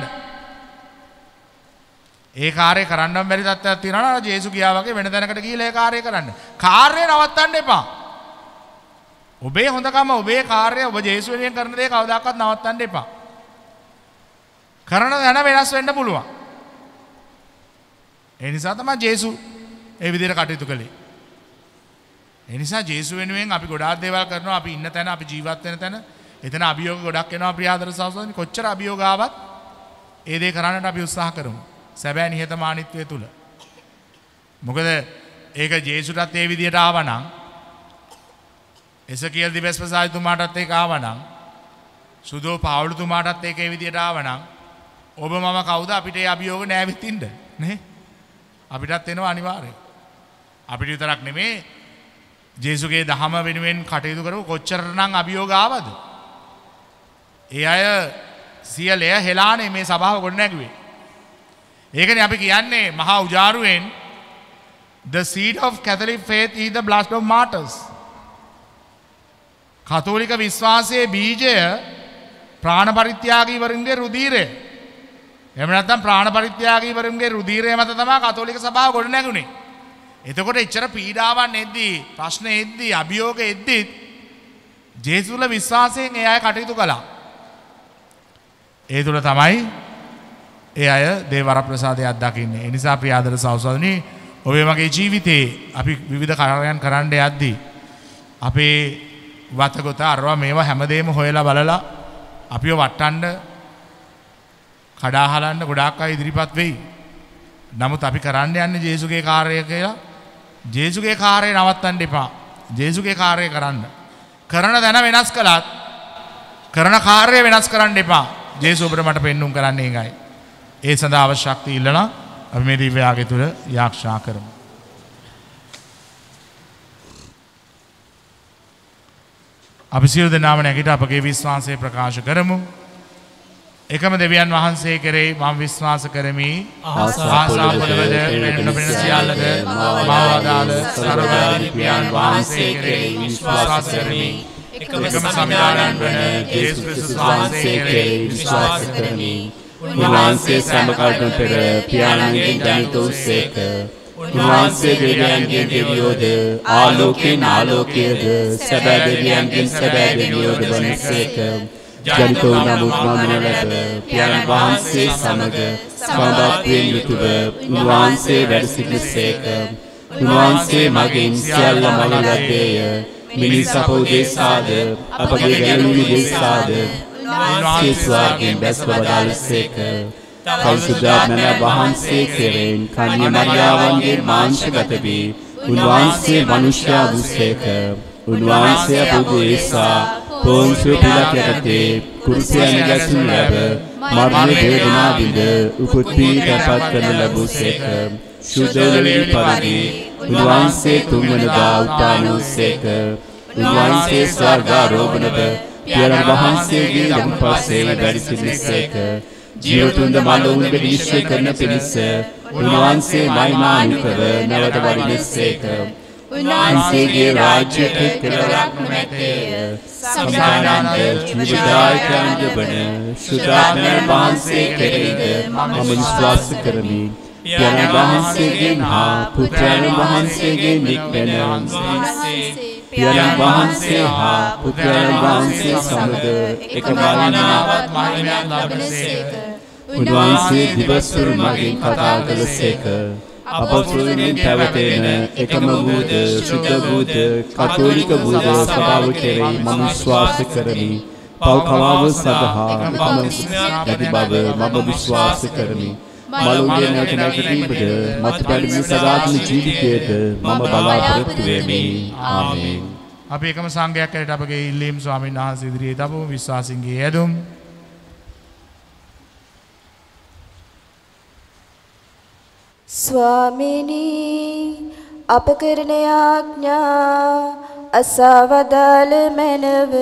ඒ කාර්යය කරන්නම බැරි තත්ත්වයක් තියෙනවා නේද? ජේසු ගියා වගේ වෙන තැනකට ගිහිල්ලා ඒ කාර්යය කරන්න. කාර්යය නවත්තන්න එපා. ඔබේ හොඳකම ඔබේ කාර්යය ඔබ ජේසු වෙනුවෙන් කරන දේ කවදාකවත් නවත්තන්න එපා. කරන දන වෙනස් වෙන්න පුළුවන්. ඒ නිසා තමයි ජේසු ඒ විදිහට කටයුතු කළේ. ඒ නිසා ජේසු වෙනුවෙන් අපි ගොඩාක් දේවල් කරනවා. අපි ඉන්න තැන, අපි ජීවත් වෙන තැන එතන අභියෝග ගොඩක් එනවා ප්‍රියාදර සහෝදරනි. කොච්චර අභියෝග ආවත් ඒ දේ කරන්නට අපි උත්සාහ කරමු. සැබෑ නිහතමානීත්වය තුල. මොකද ඒක ජේසුටත් ඒ විදිහට ආවනම් එසකේල් දිවස්පසාරිතුමාටත් ඒක ආවනම් සුදෝ පාවුලුතුමාටත් ඒක ඒ විදිහට ආවනම් ඔබ මම කවුද අපිට ඒ අභියෝග නෑවිතින්න නේ? අපිටත් එනවා අනිවාර්යයෙන්. අපිට විතරක් නෙමේ ජේසුගේ දහම වෙනුවෙන් කටයුතු කරපු කොච්චරනම් අභියෝග ආවද? ඒ අය සියලය හෙලානේ මේ සභාව ගොඩ නැගුවේ. ඒකනේ අපි කියන්නේ මහා උජාරුවෙන් the seed of Catholic faith is the blood of martyrs. කතෝලික විශ්වාසයේ බීජය ප්‍රාණ පරිත්‍යාගීවරුන්ගේ රුධීරය. එහෙම නැත්නම් ප්‍රාණ පරිත්‍යාගීවරුන්ගේ රුධීරය මත තමයි කතෝලික සභාව ගොඩ නැගුණේ. එතකොට එච්චර පීඩාවන් එද්දී, ප්‍රශ්න එද්දී, අභියෝග එද්දී ජේසුස් වල විශ්වාසයෙන් ඒ අය කටයුතු කළා. ඒ තුල තමයි ඒ අය දේව වරප්‍රසාදය අත්දකින්නේ. ඒ නිසා ප්‍රියාදර සහෝදරනි, ඔබේ මගේ ජීවිතේ අපි විවිධ කාර්යයන් කරන්න යද්දී අපේ වතගොත අරවා මේවා හැමදේම හොයලා බලලා අපිව වටන්න කඩා හලන්න ගොඩාක් අය ඉදිරිපත් වෙයි. නමුත් අපි කරන්න යන්නේ ජේසුගේ කාර්යය කියලා. ජේසුගේ කාර්යය නවත්තන්න එපා. ජේසුගේ කාර්යය කරන්න. කරන දන වෙනස් කළත් කරන කාර්යය වෙනස් කරන්න එපා. ජේසු ඔබට මට පෙන්눔 කරන්නේ ඒකයි. ඒ සඳහා අවශ්‍ය ශක්තිය ඉල්ලලා අපි මේ දිව්‍ය ආගය තුල යාක්ෂා කරමු. අපි සියලු දෙනාම නැගිට අපගේ විශ්වාසය ප්‍රකාශ කරමු. එකම දෙවියන් වහන්සේ කෙරෙහි මම විශ්වාස කරමි. ආසාවලද වෙන වෙන සියල්ලද මාවදාල සර්වඥ වහන්සේ කෙරෙහි විශ්වාස කරමි. එකම සම්මානයන් වන යේසුස් ක්‍රිස්තුස් වහන්සේ කෙරෙහි විශ්වාස කරමි. උන්වහන්සේ සම්බකල්පන පෙර පියාණන්ගෙන් ජනිත වූසේක. උන්වහන්සේ දෙවියන්ගෙන් දෙවියෝද ආලෝකයෙන් ආලෝකයේද සැබෑ දෙවියන්ගෙන් සැබෑ දෙවියෝද වනසේක. ජනිත වූ නමුත් මම ලැබ පියාණන් වහන්සේ සමග සම්බන්ධයෙන් යුතුව උන්වහන්සේ වැඩ සිටිසේක. උන්වහන්සේ මගෙන් සියල්ල මම ලැබේය. මිනිස් අප උදෙසාද අපගේ ගැලවීම උදෙසාද උන්වහන්සේ ස්වර්ගයෙන් බැස වදාළසේක. පරිසුද්ධාත්මය වහන්සේ කෙරෙන් කන්‍ය මරියාවන්ගේ මාංශගත වී උන්වහන්සේ මනුෂ්‍යයා වූසේක. උන්වහන්සේ පුදේසා පොන්සිය පිලාත් යටතේ කුරුසයන් ගැසුණු ලැබ මරණ වේදනා විඳ උපත් පීඩාපත් කරන ලැබුසේක. සුදලී පරිදි උන්වහන්සේ තුන්වනදා උත්ථාන වූසේක. උන්වහන්සේ ස්වර්ගාරෝහණව පියාණන් වහන්සේගේ යම්පස්සේ වැඩ සිටිසේක. ජීවතුන්ද මලවුන් විශ්ව කරන පිණිස උන්වහන්සේ මහිමාන්විතව නැවත වඩිනසේක. උන්වහන්සේගේ රාජ්‍යයට කෙලවරක් නොමැත්තේය. සම්මානන්ත ජීවදායකයන්ද වන සුදාත්මයන් වහන්සේ කෙරෙහිද මම විශ්වාස කරමි. පියාණන් වහන්සේගෙන් හා පුත්‍රයන් වහන්සේගේ නික්මෙන පියාණන් වහන්සේ හා පුත්‍රයන් වහන්සේ සමග එක වන්නාවත් මහිමයක් ලබනසේක. උන්වහන්සේ දිවස්වර මගින් කතා කළසේක. අපොස්තලයන් පැවතෙන එකම වූද සුද්ධ වූද කතෝලික වූද සභාව කෙරෙහි මම විශ්වාස කරමි. පව් කලාව සඳහා එකම නැති බව මම විශ්වාස කරමි. මලුන්ගේ නැවත නැගීමද මතු පැමිණි සදාත්ම ජීවිතයට මම බලාපොරොත්තු වෙමි. ආමේන්. අපි එකම සංඝයක් ඇරට අපගේ ඉල්ලීම් ස්වාමීන් වහන්සේ ඉදිරියේ තබමු. විශ්වාසින්ගේ යෙදුම්. ස්වාමීනි අප කරන ආඥා අසවදාල මැනව.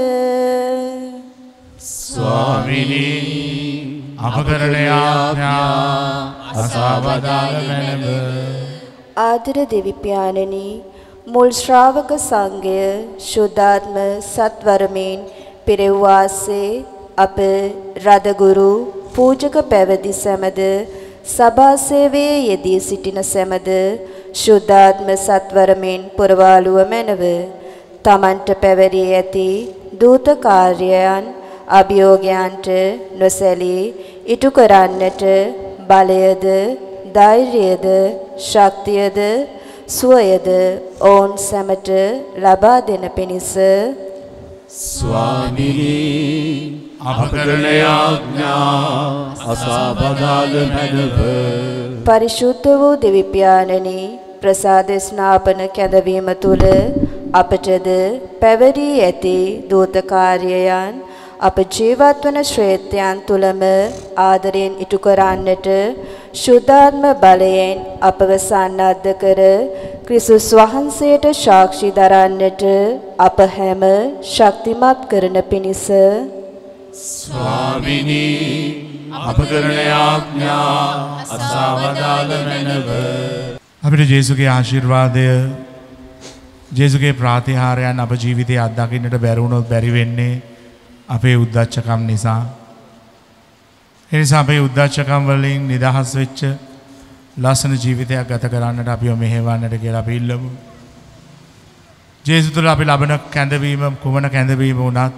ස්වාමීනි අප කරන ආඥා අසවදාල මැනව. ආදර දෙවිපියාණනි මුල් ශ්‍රාවක සංඝය ශුද්ධාත්ම සත්වරමෙන් පෙරෙව්වාසේ අප රදගුරු පූජක පැවදි සැමද සභා සේවයේ යෙදී සිටින සැමද ශුද්ධාත්ම සත්වරමෙන් පුරවාලුව මැනව. තමන්ට පැවරී ඇති දූත කාර්යයන් අභියෝගයන්ට නොසැලී ඉටු කරන්නට බලයද ධෛර්යයද ශක්තියද සුවයද ඔවුන් සැමට ලබා දෙන පිණිස ස්වාමීනි අප කරන ආඥා අසවදාල මැනව. පරිශුද්ධ වූ දෙවිපියාණනි ප්‍රසාද ස්නාපන කැඳවීම තුල අපටද පැවරී ඇති දූත කාර්යයන් අප ජීවත් වන ශ්‍රේත්‍යයන් තුලම ආදරයෙන් ඉටු කරන්නට ශුද්ධාත්ම බලයෙන් අපව සන්නද්ධ කර ක්‍රිස්තුස් වහන්සේට සාක්ෂි දරන්නට අප හැම ශක්තිමත් කරන පිණිස ස්වාමීනි අප කරන ආඥා අසවදාල මැනව. අපිට ජේසුගේ ආශිර්වාදය ජේසුගේ ප්‍රාතිහාරයන් අප ජීවිතයේ අත්දකින්නට බැරි වුණොත් බැරි වෙන්නේ අපේ උද්දච්චකම් නිසා. ඒ නිසා අපේ උද්දච්චකම් වලින් නිදහස් වෙච්ච ලස්සන ජීවිතයක් ගත කරන්නට අපිව මෙහෙවන්නට කියලා අපි ඉල්ලමු. ජේසුස් තුළ අපි ලබන කැඳවීම කුමන කැඳවීම වුණත්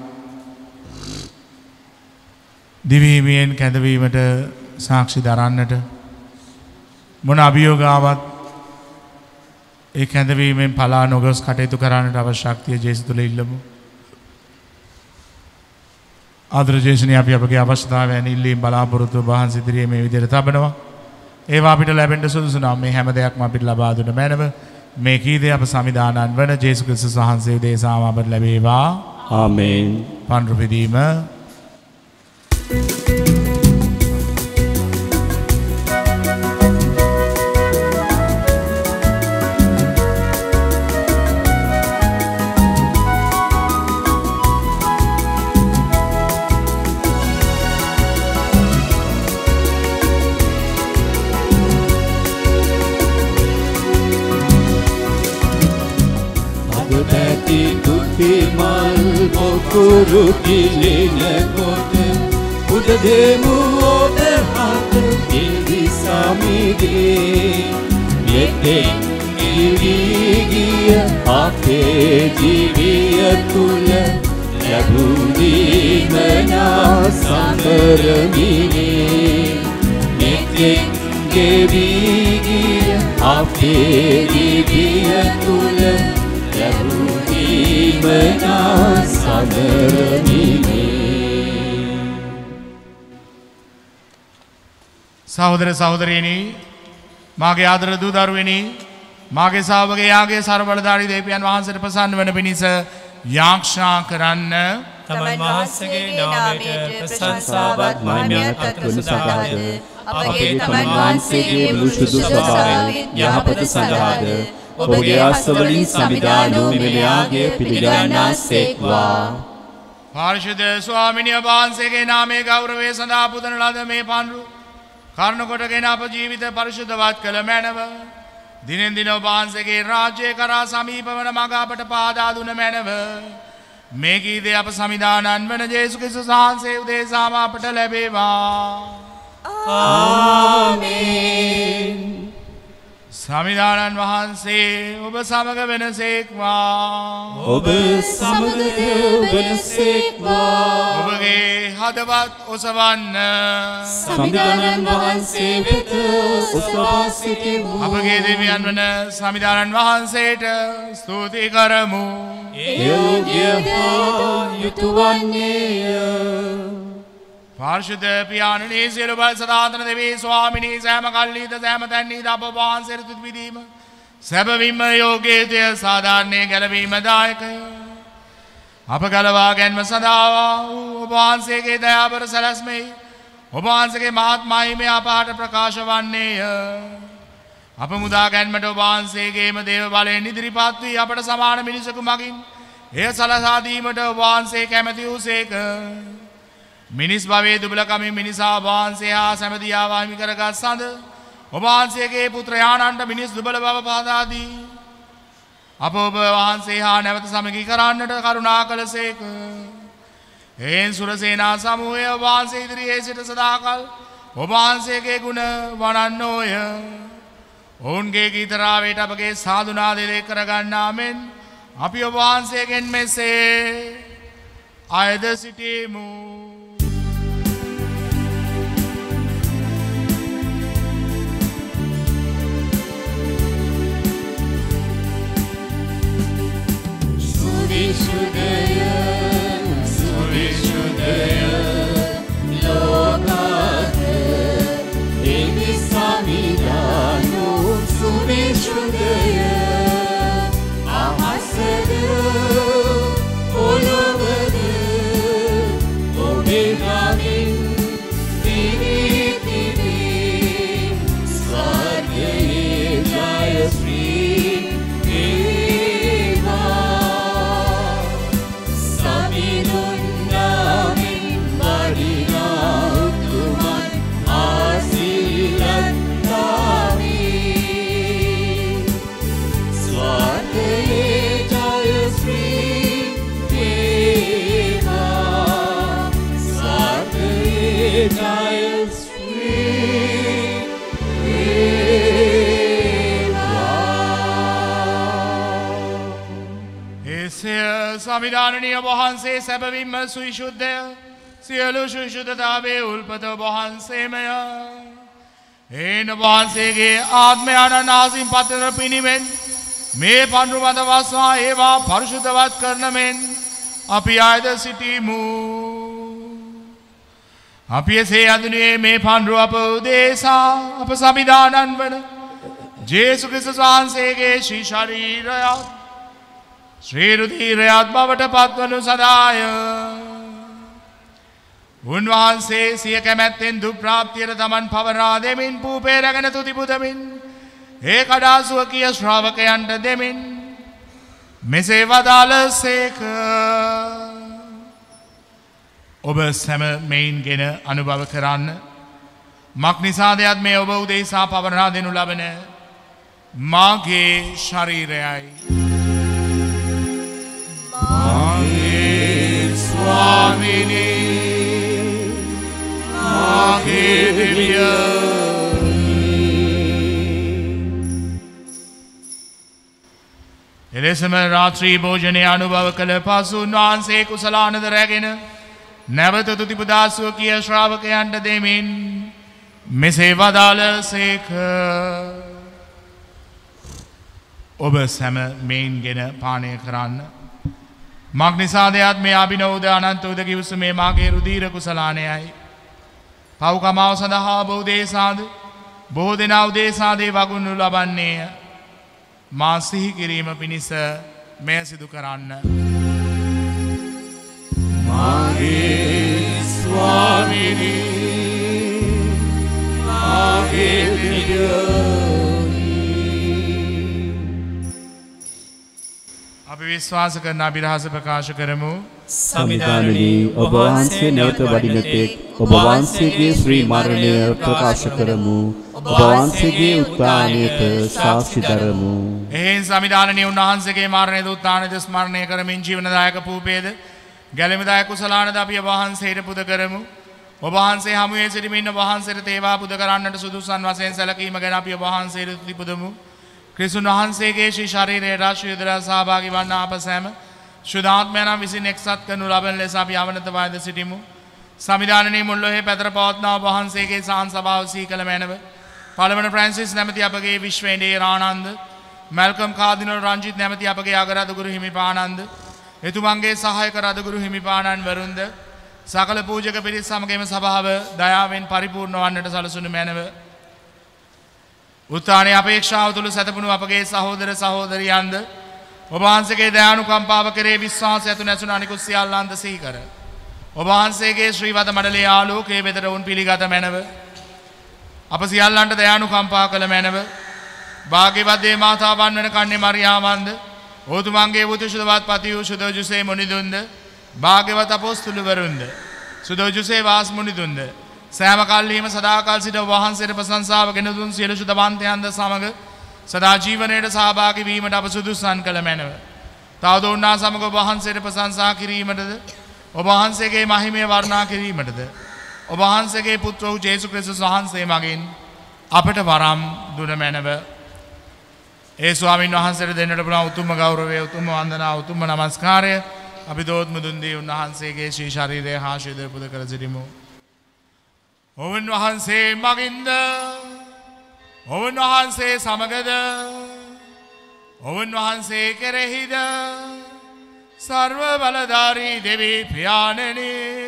දිවිහිමියෙන් කැඳවීමට සාක්ෂි දරන්නට මොන අභියෝගාවත් ඒ කැඳවීමෙන් පලා නොගොස් කටයුතු කරන්නට අවශ්‍ය ශක්තිය ජේසුස් තුළ ඉල්ලමු. ආදර ජේසුනි අපි අපගේ අවශ්‍යතාවයන් ඉල්ලීම් බලාපොරොත්තු වහන්සේ ඉදිරියේ මේ විදිහට තබනවා. ඒවා අපිට ලැබෙන්න සුදුසු නම් මේ හැම දෙයක්ම අපිට ලබා දුන්න මැනව මේ කීදේ අප සමිදානන් වන ජේසුස් ක්‍රිස්තුස් වහන්සේ උදෙසාම අපට ලැබේවා. ආමේන්. පඬුරු පිදීම. කුරු කිලින කොට උද දෙමු ඔබ හත ඉරිසමිදී යෙතෙන් ඉරිගිය අපේ ජීවිය තුල ලැබුණීමනා සමරමිනේ යෙතෙන් ගෙවිගිය අපේ ජීවිය තුල ලැබුණීමනා සමරමිනේ. සහෝදර සහෝදරියනි මාගේ ආදර දූ දරුවනි මාගේ ශ්‍රාවකයාගේ ਸਰබලධාරී දේවයන් වහන්සේට ප්‍රසන්න වන පිණිස යාක්ෂා කරන්න තමන් වහන්සේගේ නාමයට ප්‍රශංසාවත් මහිමයත් අත්වනු සඳහාද අපගේ තමන් වහන්සේගේ මුළු සුදු ස්වභාවයෙන් යහපත සඳහාද ඔබගේ ආස්වලින් සමිදාන වූ මෙලයාගේ පිළිගන්නාසේක්වා. පාරිශුද්ධ ස්වාමිනිය වහන්සේගේ නාමයේ ගෞරවය සඳහා පුදන ලද මේ පන්රු කරුණ කොටගෙන අප ජීවිත පරිශුද්ධවත් කළ මැනව දිනෙන් දින ඔබ වහන්සේගේ රාජ්‍යය කරා සමීප වන මඟ අපට පාදා දුන මැනව මේ ගීතය අප සමිදානන් වන ජේසුස් ක්‍රිස්තුස් වහන්සේ උදෙසාම අපට ලැබේවා. ආමේන්. සමිදානන් වහන්සේ ඔබ සමග වෙනසේක්වා. ඔබ සමග වෙනසේක්වා. ඔබගේ හදවත් ඔසවන්න. සමිදානන් වහන්සේ වෙත ඔසවා සිටිමු. අපගේ දෙවියන් වන සමිදානන් වහන්සේට ස්තුති කරමු. ඒ යෝග්‍ය හා යුතු වන්නේය. පාර්ශුද්ධ පියාණනී සියලු බල සදාතන දෙවී ස්වාමිනී සෑම කල්ලීද සෑම තැන්නීද අප වහන්සේට තුති පිදීම සැබවින්ම යෝග්‍යතය සාධාරණයේ ගැලවීම දායකය. අප ගලවා ගැන්ම සඳහා වූ ඔබ වහන්සේගේ දයාබර සැලැස්මෙහි ඔබ වහන්සේගේ මහත් මහිමය අපහට ප්‍රකාශ වන්නේය. අප මුදා ගැන්මට ඔබ වහන්සේගේම දේව බලයෙන් ඉදිරිපත් වී අපට සමාන මිනිසකු මගින් එය සලසා දීමට ඔබ වහන්සේ කැමැති වූසේක. මිනිස් භවයේ දුබලකමින් මිනිසා වහන්සේ හා සැමදියාව හිමි කරගත් සඳ ඔබ වහන්සේගේ පුත්‍රයාණන්ට මිනිස් දුබල බව පහදා දී අප ඔබ වහන්සේ හා නැවත සමගි කරන්නට කරුණා කළසේක. එයින් සුරසේනා සමූහය ඔබ වහන්සේ ඉදිරියේ සිට සදාකල් ඔබ වහන්සේගේ ගුණ වනන්නෝය. ඔවුන්ගේ ගීතරාවයට අපගේ සාධුනාදය කරගන්නා මෙන් අපි ඔබ වහන්සේගෙන් මෙසේ අයද සිටීමු. Suvishuddhaya, Suvishuddhaya, Lokatha, Devi Samidano, Suvishuddhaya, Ahasada, Olovada, Omegamin, Tiri Tiri, Swargaye Jaya Sri. සමිදානනීය වහන්සේ සැබවින්ම සුවිශුද්ධය සියලු ශුද්ධතාවේ උල්පත වහන්සේමය. එයින් වහන්සේගේ ආත්මයන්න් ආසින් පතර පිණිමෙන් මේ පඳුරු මත වස්වා ඒවා පරිශුද්ධවත් කරන මෙන් අපි ආයද සිටීමු. අපි එසේ අඳුනේ මේ පඳුරු අප උදෙසා අප සමිදානන් වන ජේසුස් ක්‍රිස්තුස් වහන්සේගේ ශ්‍රී ශරීරයත් ශ්‍රී රුධිරයත් බවට පත්වනු සදාය. උන්වහන්සේ සිය කැමැත්තෙන් දුප්‍රාප්තියට තමන් පවරා දෙමින් පූපේ රැගෙන තුති පුදමින් ඒ කඩා සුවකීය ශ්‍රාවකයන්ට දෙමින් මෙසේ වදාළසේක. ඔබ සැම මෙයින්ගෙන අනුභව කරන්න මක් නිසාදයක් මේ ඔබ උදෙසා පවරා දෙනු ලබන මාගේ ශරීරයයි. මාගේ ස්වාමිනී මාගේ දෙවියනි. එලෙසම රාත්‍රී භෝජනය අනුභව කළ පසු උන්වහන්සේ කුසලානද රැගෙන නැවත තුති පුදා ස්වකීය ශ්‍රාවකයන්ට දෙමින් මෙසේ වදාළසේක. ඔබ සැම මෙයින්ගෙන පානය කරන්න. මක් නිසාදයක් මේ අභිනවෝද අනන්ත උද කිවසු මේ මාගේ රුධීර කුසලානයයි. පව්කමාව සඳහා බොහෝ දේශාද බොහෝ දෙනා උදෙසා දේ වගුරු ලබන්නේය. මා සිහි කිරීම පිණිස මෙය සිදු කරන්න. මාගේ ස්වාමීනි මාගේ දෙවියනි අපි විශ්වාස කරන අභිරහස ප්‍රකාශ කරමු. සමිධානනී ඔබ වහන්සේ නැවත වඩින තෙක් ඔබ වහන්සේගේ ශ්‍රී මරණය ප්‍රකාශ කරමු. ඔබ වහන්සේගේ උත්ථානයට සාක්ෂි දරමු. එහෙන් සමිධානනී උන්වහන්සේගේ මරණයද උත්ථානයද ස්මරණය කරමින් ජීවනදායක පූපේද ගැලෙමදායක කුසලානද අපි ඔබ වහන්සේට පුද කරමු. ඔබ වහන්සේ හමුවේ සිටමින් ඔබ වහන්සේට තේවා පුද කරන්නට සුදුසුන් වශයෙන් සැලකීම ගැන අපි ඔබ වහන්සේට තුති පුදමු. ක්‍රිස්තුන් වහන්සේගේ ශ්‍රී ශරීරයේ රාශියදලා සහභාගී වන්න අප සැම ශුද්ධාත්මයන් විසින් එක්සත් කරනු ලබන ලෙස අපි අවනත වාද සිටිමු. සමිධානනී මුල්ලොහේ පැතර පවත්නා ඔබ වහන්සේගේ සාන් සභාව සිහි කළ මැනව. පළවන ෆ්‍රැන්සිස් නැමැති අපගේ විශ්වේන්ද්‍රේ ආනන්ද, මැල්කම් කාදිනල් රංජිත් නැමැති අපගේ අගරදුගුරු හිමිපාණන්ද, එතුමන්ගේ සහායක රදගුරු හිමිපාණන් වරුන්ද, සකල පූජක පිරිස් සමගම සභාව දයාවෙන් පරිපූර්ණ වන්නට සලසුණු මැනව. උත්ථානයේ අපේක්ෂාව තුළ සැතපුණු අපගේ සහෝදර සහෝදරියන්ද ඔබ වහන්සේගේ දයානුකම්පාව කෙරේ විශ්වාසය ඇතු නැසුණ අනිකුත් සියල්ලන්ද සිහි කර ඔබ වහන්සේගේ ශ්‍රීවද මඩලේ ආලෝකයේ වෙතට වුන් පිළිගත මැනව. අප සියල්ලන්ට දයානුකම්පා කළ මැනව. භාග්‍යවත් දේ මාතාවන් වන කන්නේ මරියාමන්ද, ඕතුමන්ගේ පුතු සුදවත් පති වූ සුදෝජුසේ මුනිදුන්ද, භාග්‍යවත් අපොස්තුලවරුන්ද, සුදෝජුසේ වාස් මුනිදුන්ද, සෑම කල්හිම සදාකල් සිට ඔබ වහන්සේට ප්‍රශංසාව ගෙන දුන් සියලු සුදවන්තයන්ද සමග සදා ජීවනයේ සහභාගී වීමට අප සුදුසුන් කළ මැනව. තවද උන්නා සමග ඔබ වහන්සේට ප්‍රශංසා කිරීමටද ඔබ වහන්සේගේ මහිමය වර්ණනා කිරීමටද ඔබ වහන්සේගේ පුත්‍ර වූ ජේසුස් ක්‍රිස්තුස් වහන්සේ මගින් අපට වරම් දුන මැනව. ඒ ස්වාමීන් වහන්සේට දෙන්නට පුළුවන් උතුම්ම ගෞරවය, උතුම්ම වන්දනාව, උතුම්ම නමස්කාරය අපි දෝත් මුදුන් දී උන්වහන්සේගේ ශ්‍රී ශරීරය හා ශරීරය පුද කර සිටිමු. ඔවුන් වහන්සේ මගින්ද ඔවුන් වහන්සේ සමගද ඔවුන් වහන්සේ කෙරෙහිද සර්ව බලධාරී දෙවී පියාණෙනි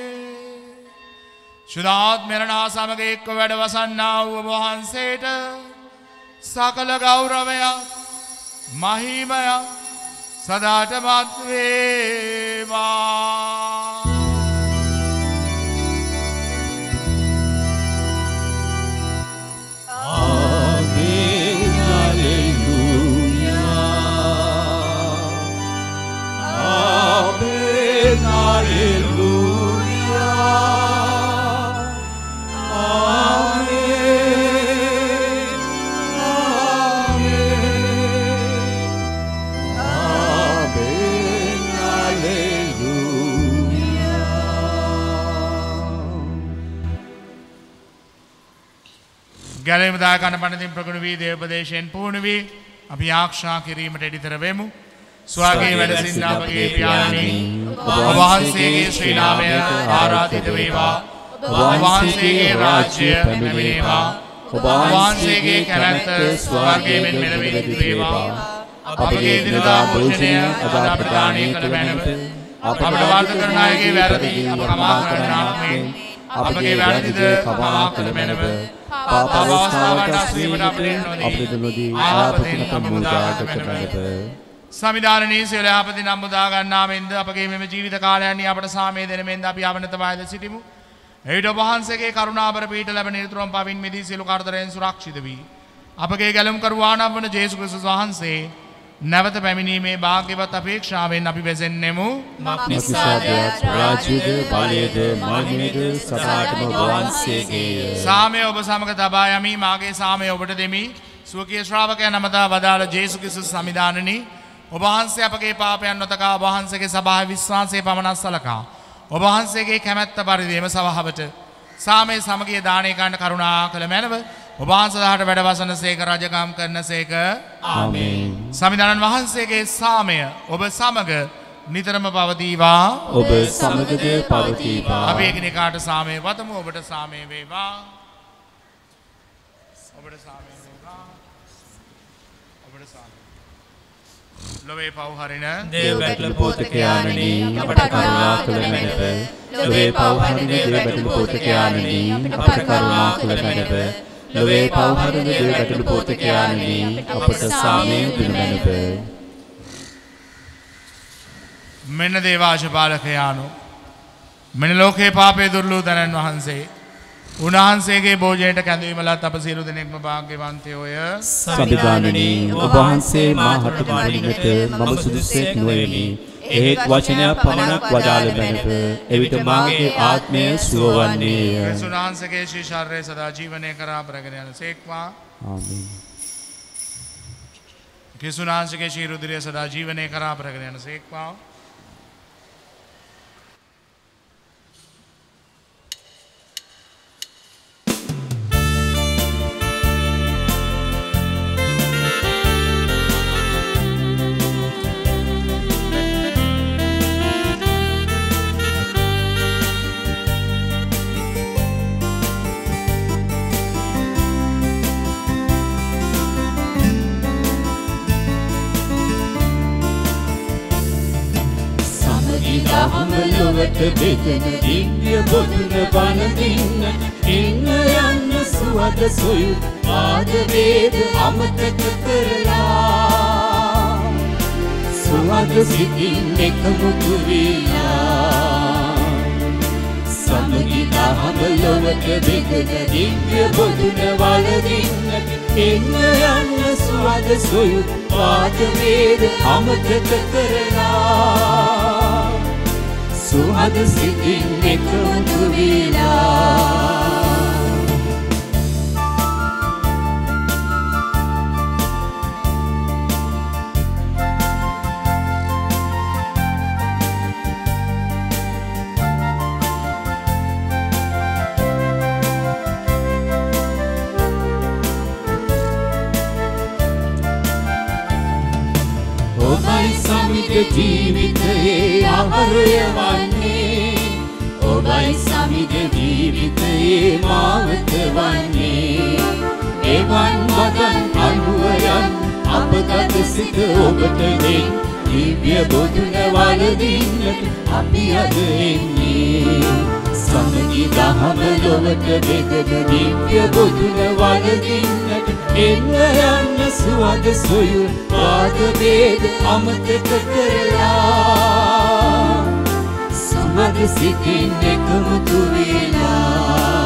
ශුද්ධාත්මයන් සමග එක්ව වැඩ වසන්නා වූ ඔබ වහන්සේට සකල ගෞරවය මහිමය සදාටමත් වේවා. ගැලීම දායකන පණතින් ප්‍රගුණ වී දේවපදේශයෙන් පුහුණු වී අපි ආරක්ෂා කිරීමට එඩිතර වෙමු. ස්වාගේ වැඩ සිටින අපගේ පියාණනි ඔබ වහන්සේගේ ශ්‍රී නාමය ආරාධිත වේවා. ඔබ වහන්සේගේ රාජ්‍ය පැමිණේවා. ඔබ වහන්සේගේ කැමැත්ත ස්වර්ගයේ මෙන් මෙලොව වේවා. අපගේ දිනදා භෝජනය අද අපට දානය කළ මැනව. අපට වාර්ත කරන අයගේ වැරදි අප කමා කරන්නාක් මෙන් අපගේ වැරදිද කමා කළ මැනව. පාපවස්ථාවට අස්වීමට අපට නොදී ආපතින් සම්මුදාගත කරන්නට. සමිධානනී සියලු ආපති නම් මුදා ගන්නා මෙන්ද අපගේ මෙම ජීවිත කාලයන්හි අපට සාමය දෙන මෙන්ද අපි අවනතවයිද සිටිමු. එවිට ඔබ වහන්සේගේ කරුණාබර පීඨ ලැබෙන නිරතුරුවම පවින් මිදී සියලු කරදරයන් සුරක්ෂිත වී අපගේ ගැලුම් කරුවාණන් වන ජේසුස් ක්‍රිස්තුස් වහන්සේ නැවත පැමිණීමේ භාග්‍යවත් අපේක්ෂාවෙන් අපි වෙසෙන්නෙමු. මක්නිසාද රාජ්‍යද බලයද මහිමයද සදාටම ඔබ වහන්සේගේය. සාමය ඔබ සමග තබා යමි. මාගේ සාමය ඔබට දෙමි. ස්වකීය ශ්‍රාවකයන් නමතා වදාළ ජේසුස් ක්‍රිස්තුස් සමිධානනී ඔබ වහන්සේ අපගේ පාපයන් නොතකා ඔබ වහන්සේගේ සභාවේ විශ්වාසයේ පමණක් සලකා ඔබ වහන්සේගේ කැමැත්ත පරිදි එම සභාවට සාමයේ සමගිය දානය කරන්න කරුණා කළ මැනව. ඔබ වහන්සේලාට වැඩ වසන සේක රජකම් කරන සේක. ආමේන්. සමිධානන් වහන්සේගේ සාමය ඔබ සමග නිතරම පවතිවා. ඔබ සමගද පවතිවා. අපි එකිනෙකාට සාමය වතමු. ඔබට සාමය වේවා. ඔබට සාමය වේවා. ඔබට සාමය ලොවේ පව් හරින දේව බැටළු පෝතකයාණනි අපට කරුණා කළ මැනව. ලොවේ පව් හරින දේව බැටළු පෝතකයාණනි අපට කරුණා කළ මැනව. ලොවේ පව් හරින දේව බැටළු පෝතකයාණනි අපට සාමය දුන මැනව. මෙන්න දේවාශපාලකයාණෝ මෙන්න ලෝකේ පාපේ දුර්ලූ දනන් වහන්සේ උන්වහන්සේගේ භෝජනයට කැඳවීමලත් අප සියලු දෙනෙක්ම භාග්‍යවන්තයෝය. සම්විධානනී ඔබ වහන්සේ මා හට බඳින්නට මම සුදුසෙක් නොවෙමි. ඒත් වචනයක් පමණක් වදාළ මැනව. එවිට මාගේ ආත්මය සුව වන්නේය. ක්‍රිස්තුන් වහන්සේගේ ශ්‍රී ශරීරය සදා ජීවනය කරා ප්‍රගෙන යන සේක්වා. ආමේන්. ක්‍රිස්තුන් වහන්සේගේ ශ්‍රී රුධිරය සදා ජීවනය කරා ප්‍රගෙන යන සේක්වා. ලොවට බෙදෙන දිව්‍ය බොදුන වනදින්න එන්න යන්න සුවද සොයු ආද වේද අමතක කරලා සුවද සිතින් එකමුතු වෙලා සමගි දහම ලොවට බෙදෙන දිව්‍ය බොදුන වනදින්න එන්න යන්න සුවද සොයු ආද වේද අමතක කරලා සුවද සිතින් එකමුතු වෙලා ඔබයි සමිත ජීවිතයේ ආහාරය වන්නේ ඔබයි සමිත ජීවිතයේ මාවත වන්නේ එවන් වදන් අනුවයන් අපගත සිත ඔබට දෙන් දිව්‍ය බොදුන වළඳින්නට අපි අද එන්නේ සමගි දහම ලොවට බෙදෙන දිව්‍ය බොදුන වළඳින්නට එන්න යන්න සුවද සොයු වාද වේද අමතක කරලා සුවද සිතින් එකමුතු වෙලා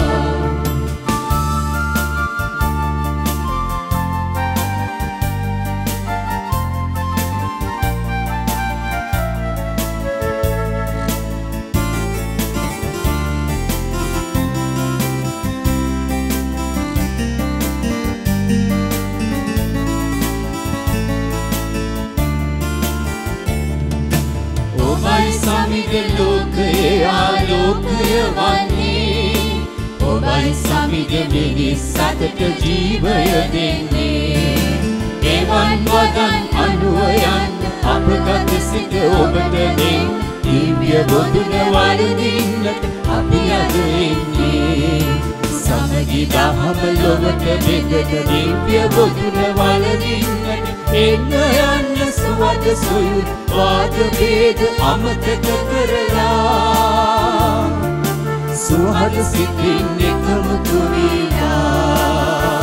සමිද ලෝකයේ ආලෝකය වන්නේ ඔබයි සමිද මිනිස් සතට ජීවය දෙන්නේ එවන් වදන් අනුවයන් අපගත සිට ඔබට දෙන් දිව්‍ය බොදුන වළඳින්නට අපි අද එන්නේ සමගි දහම ලොවට බෙදෙන දිව්‍ය බොදුන වළඳින්නට එන්න යන්න සුවද සොයු වාද වේද අමතක කරලා සුවද සිතින් එකමුතු වෙලා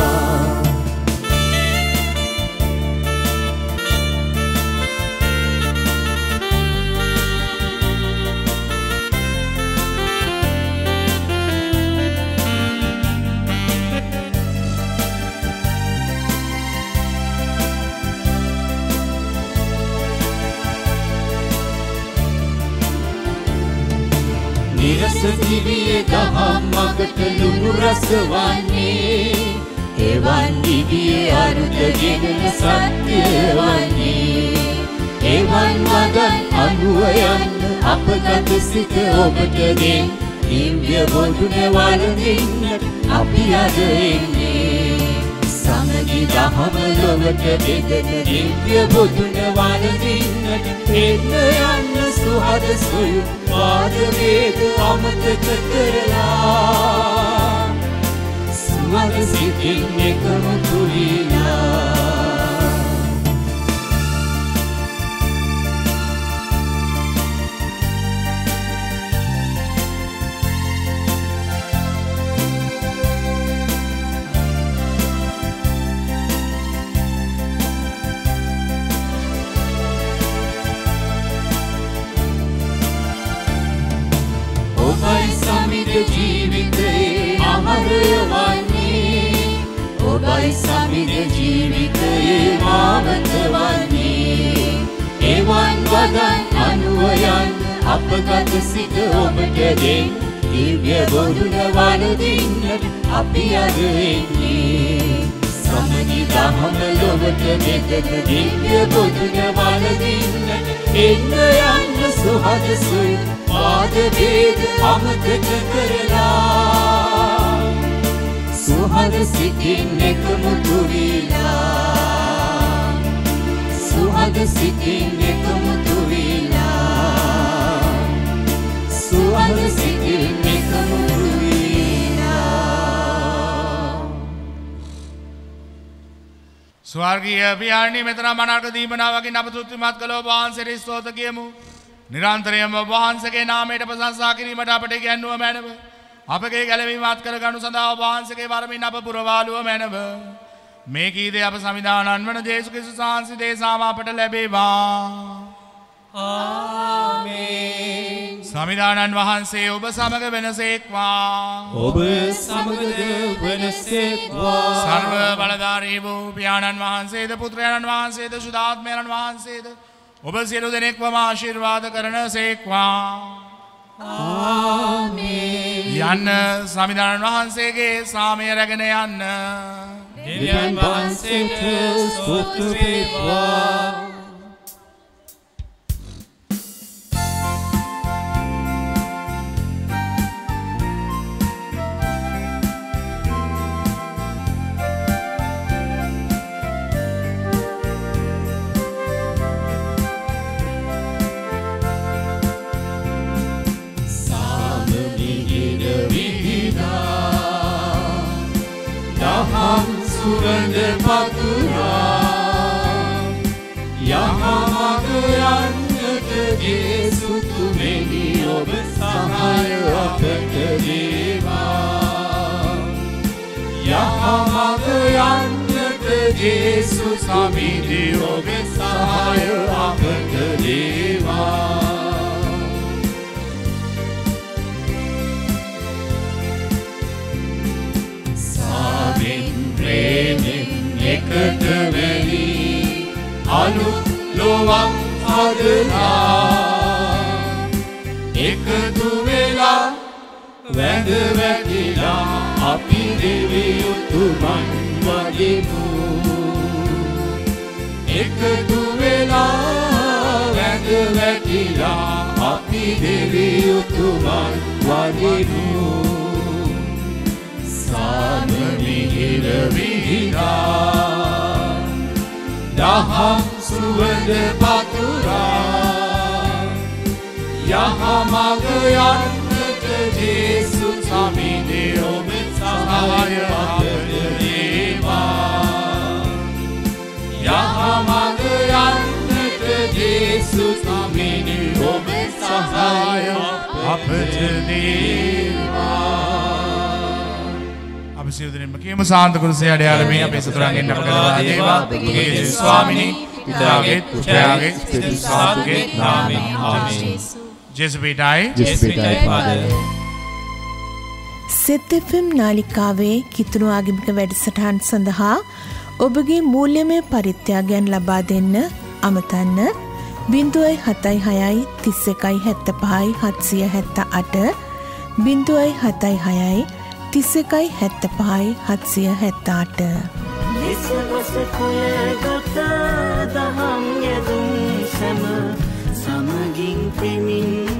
නිරස දිවියේ දහම් මගට ලුණු රස වන්නේ එවන් දිවියේ අරුත ගෙනෙන සත්‍ය වන්නේ එවන් වදන් අනුව යන්න අපගත සිත ඔබට දෙන් දිව්‍ය බොදුන වළඳින්නට අපි අද එන්නේ සමගි දහම ලොවට බෙදෙන දිව්‍ය බොදුන වළඳින්නට එන්න යන්න සුහද සොයු වාද වේද අමතක කරලා සුවද සිතින් එකමුතු වෙලා ඔබයි සමිඳ ජීවිතයේ මාවත වන්නේ එවන් වදන් අනුව යන්න අපගත සිත ඔබට දෙන්න දිව්‍ය බොදුන වළඳින්නට අපි අද එන්නේ සමගි දහම ලොවට මෙතක දිව්‍ය බොදුන වළඳින්නට එන්න යන්න සුහදසුයි පාද වේද අමතක කරලා සුහද සිතින් එකමුතු වීලා සුහද සිතින් එකමුතු වීලා සුහද සිතින් එකමුතු වීලා ස්වර්ගීය පියාණනි මෙතන මනාට දීමනාවකින් අප තුත්තිමත් කළ ඔබ වහන්සේට ස්තෝත්‍ර කියමු. නිරන්තරයෙන්ම ඔබ වහන්සේගේ නාමයට ප්‍රශංසා කිරීමට අපට ඉගැන්වුව මැනව. අපගේ ගැලවීම අත්කර ගනු සඳහා ඔබ වහන්සේගේ වරමින් අප පුරවාලුව මැනව. මේ කීදේ අප සමිදානන් වන ජේසු ක්‍රිස්තුස් වහන්සේ දේශාම අපට ලැබේවා. ආමේන්. සමිදානන් වහන්සේ ඔබ සමග වෙනසේක්වා. ඔබ සමගද වෙනසේක්වා. සර්ව බලධාරී වූ පියාණන් වහන්සේද පුත්‍රයන්න් වහන්සේද සුදාත්මයන්න් වහන්සේද ඔබ සියලු දෙනෙක්වම ආශිර්වාද කරන සේක්වා. ආමේන්. යන්න සමිදානන් වහන්සේගේ සාමය රැගෙන යන්න. දෙවියන් වහන්සේට ස්තුති වේවා. සුවඳ පතුරා යහමග යන්නට ජේසු තුමෙනි ඔබ සහාය අපට දේවා. යහමග යන්නට ජේසු සමිඳි ඔබ සහාය අපට දේවා. ප්‍රේමෙන් එකට වෙලි අලුත් ලොවක් හදලා එකතු වෙලා වැඳ වැටිලා අපි දෙවියුතුමන් වදිමු. එකතු වෙලා වැඳ වැටිලා අපි දෙවියුතුමන් වදිමු. සාමමිහිර විහිදා දහම් සුවඳ පතුරා යහමග යන්නට ජේසු සමිඳි ඔබ සහාය අපට දේවා. යහමග යන්නට ජේසු සමිඳි ඔබ සහාය අපට දේවා. සියදුනෙම කියමු සාන්ත කුරුසේ අඩයාලමේ අපේ සතුරන්ගෙන් අප කරලා දේවා. ඔබගේ ස්වාමිනී පිතාගේ පුත්‍රයාගේ ස්පිරිතු සාතුගේ නාමයෙන් ආමේන්. ජේසු පිටයි ජේසු පිටයි පාදේ. සෙත් එෆ් එම් නාලිකාවේ කිතුණු ආගමික වැඩසටහන් සඳහා ඔබගේ මූල්‍යමය පරිත්‍යාගයන් ලබා දෙන්න අමතන්න බිංදුවයි හතයි හයයි තිස් එකයි හැත්තපහයි හත්සිය හැත්ත අට බිංදුවයි හතයි හයයි තිස් එකයි හැත්තපහයි හත්සිය හැත්ත අට. විශ්වස කුල ගොත දහම් යදුම් සම සමගින් පෙමින්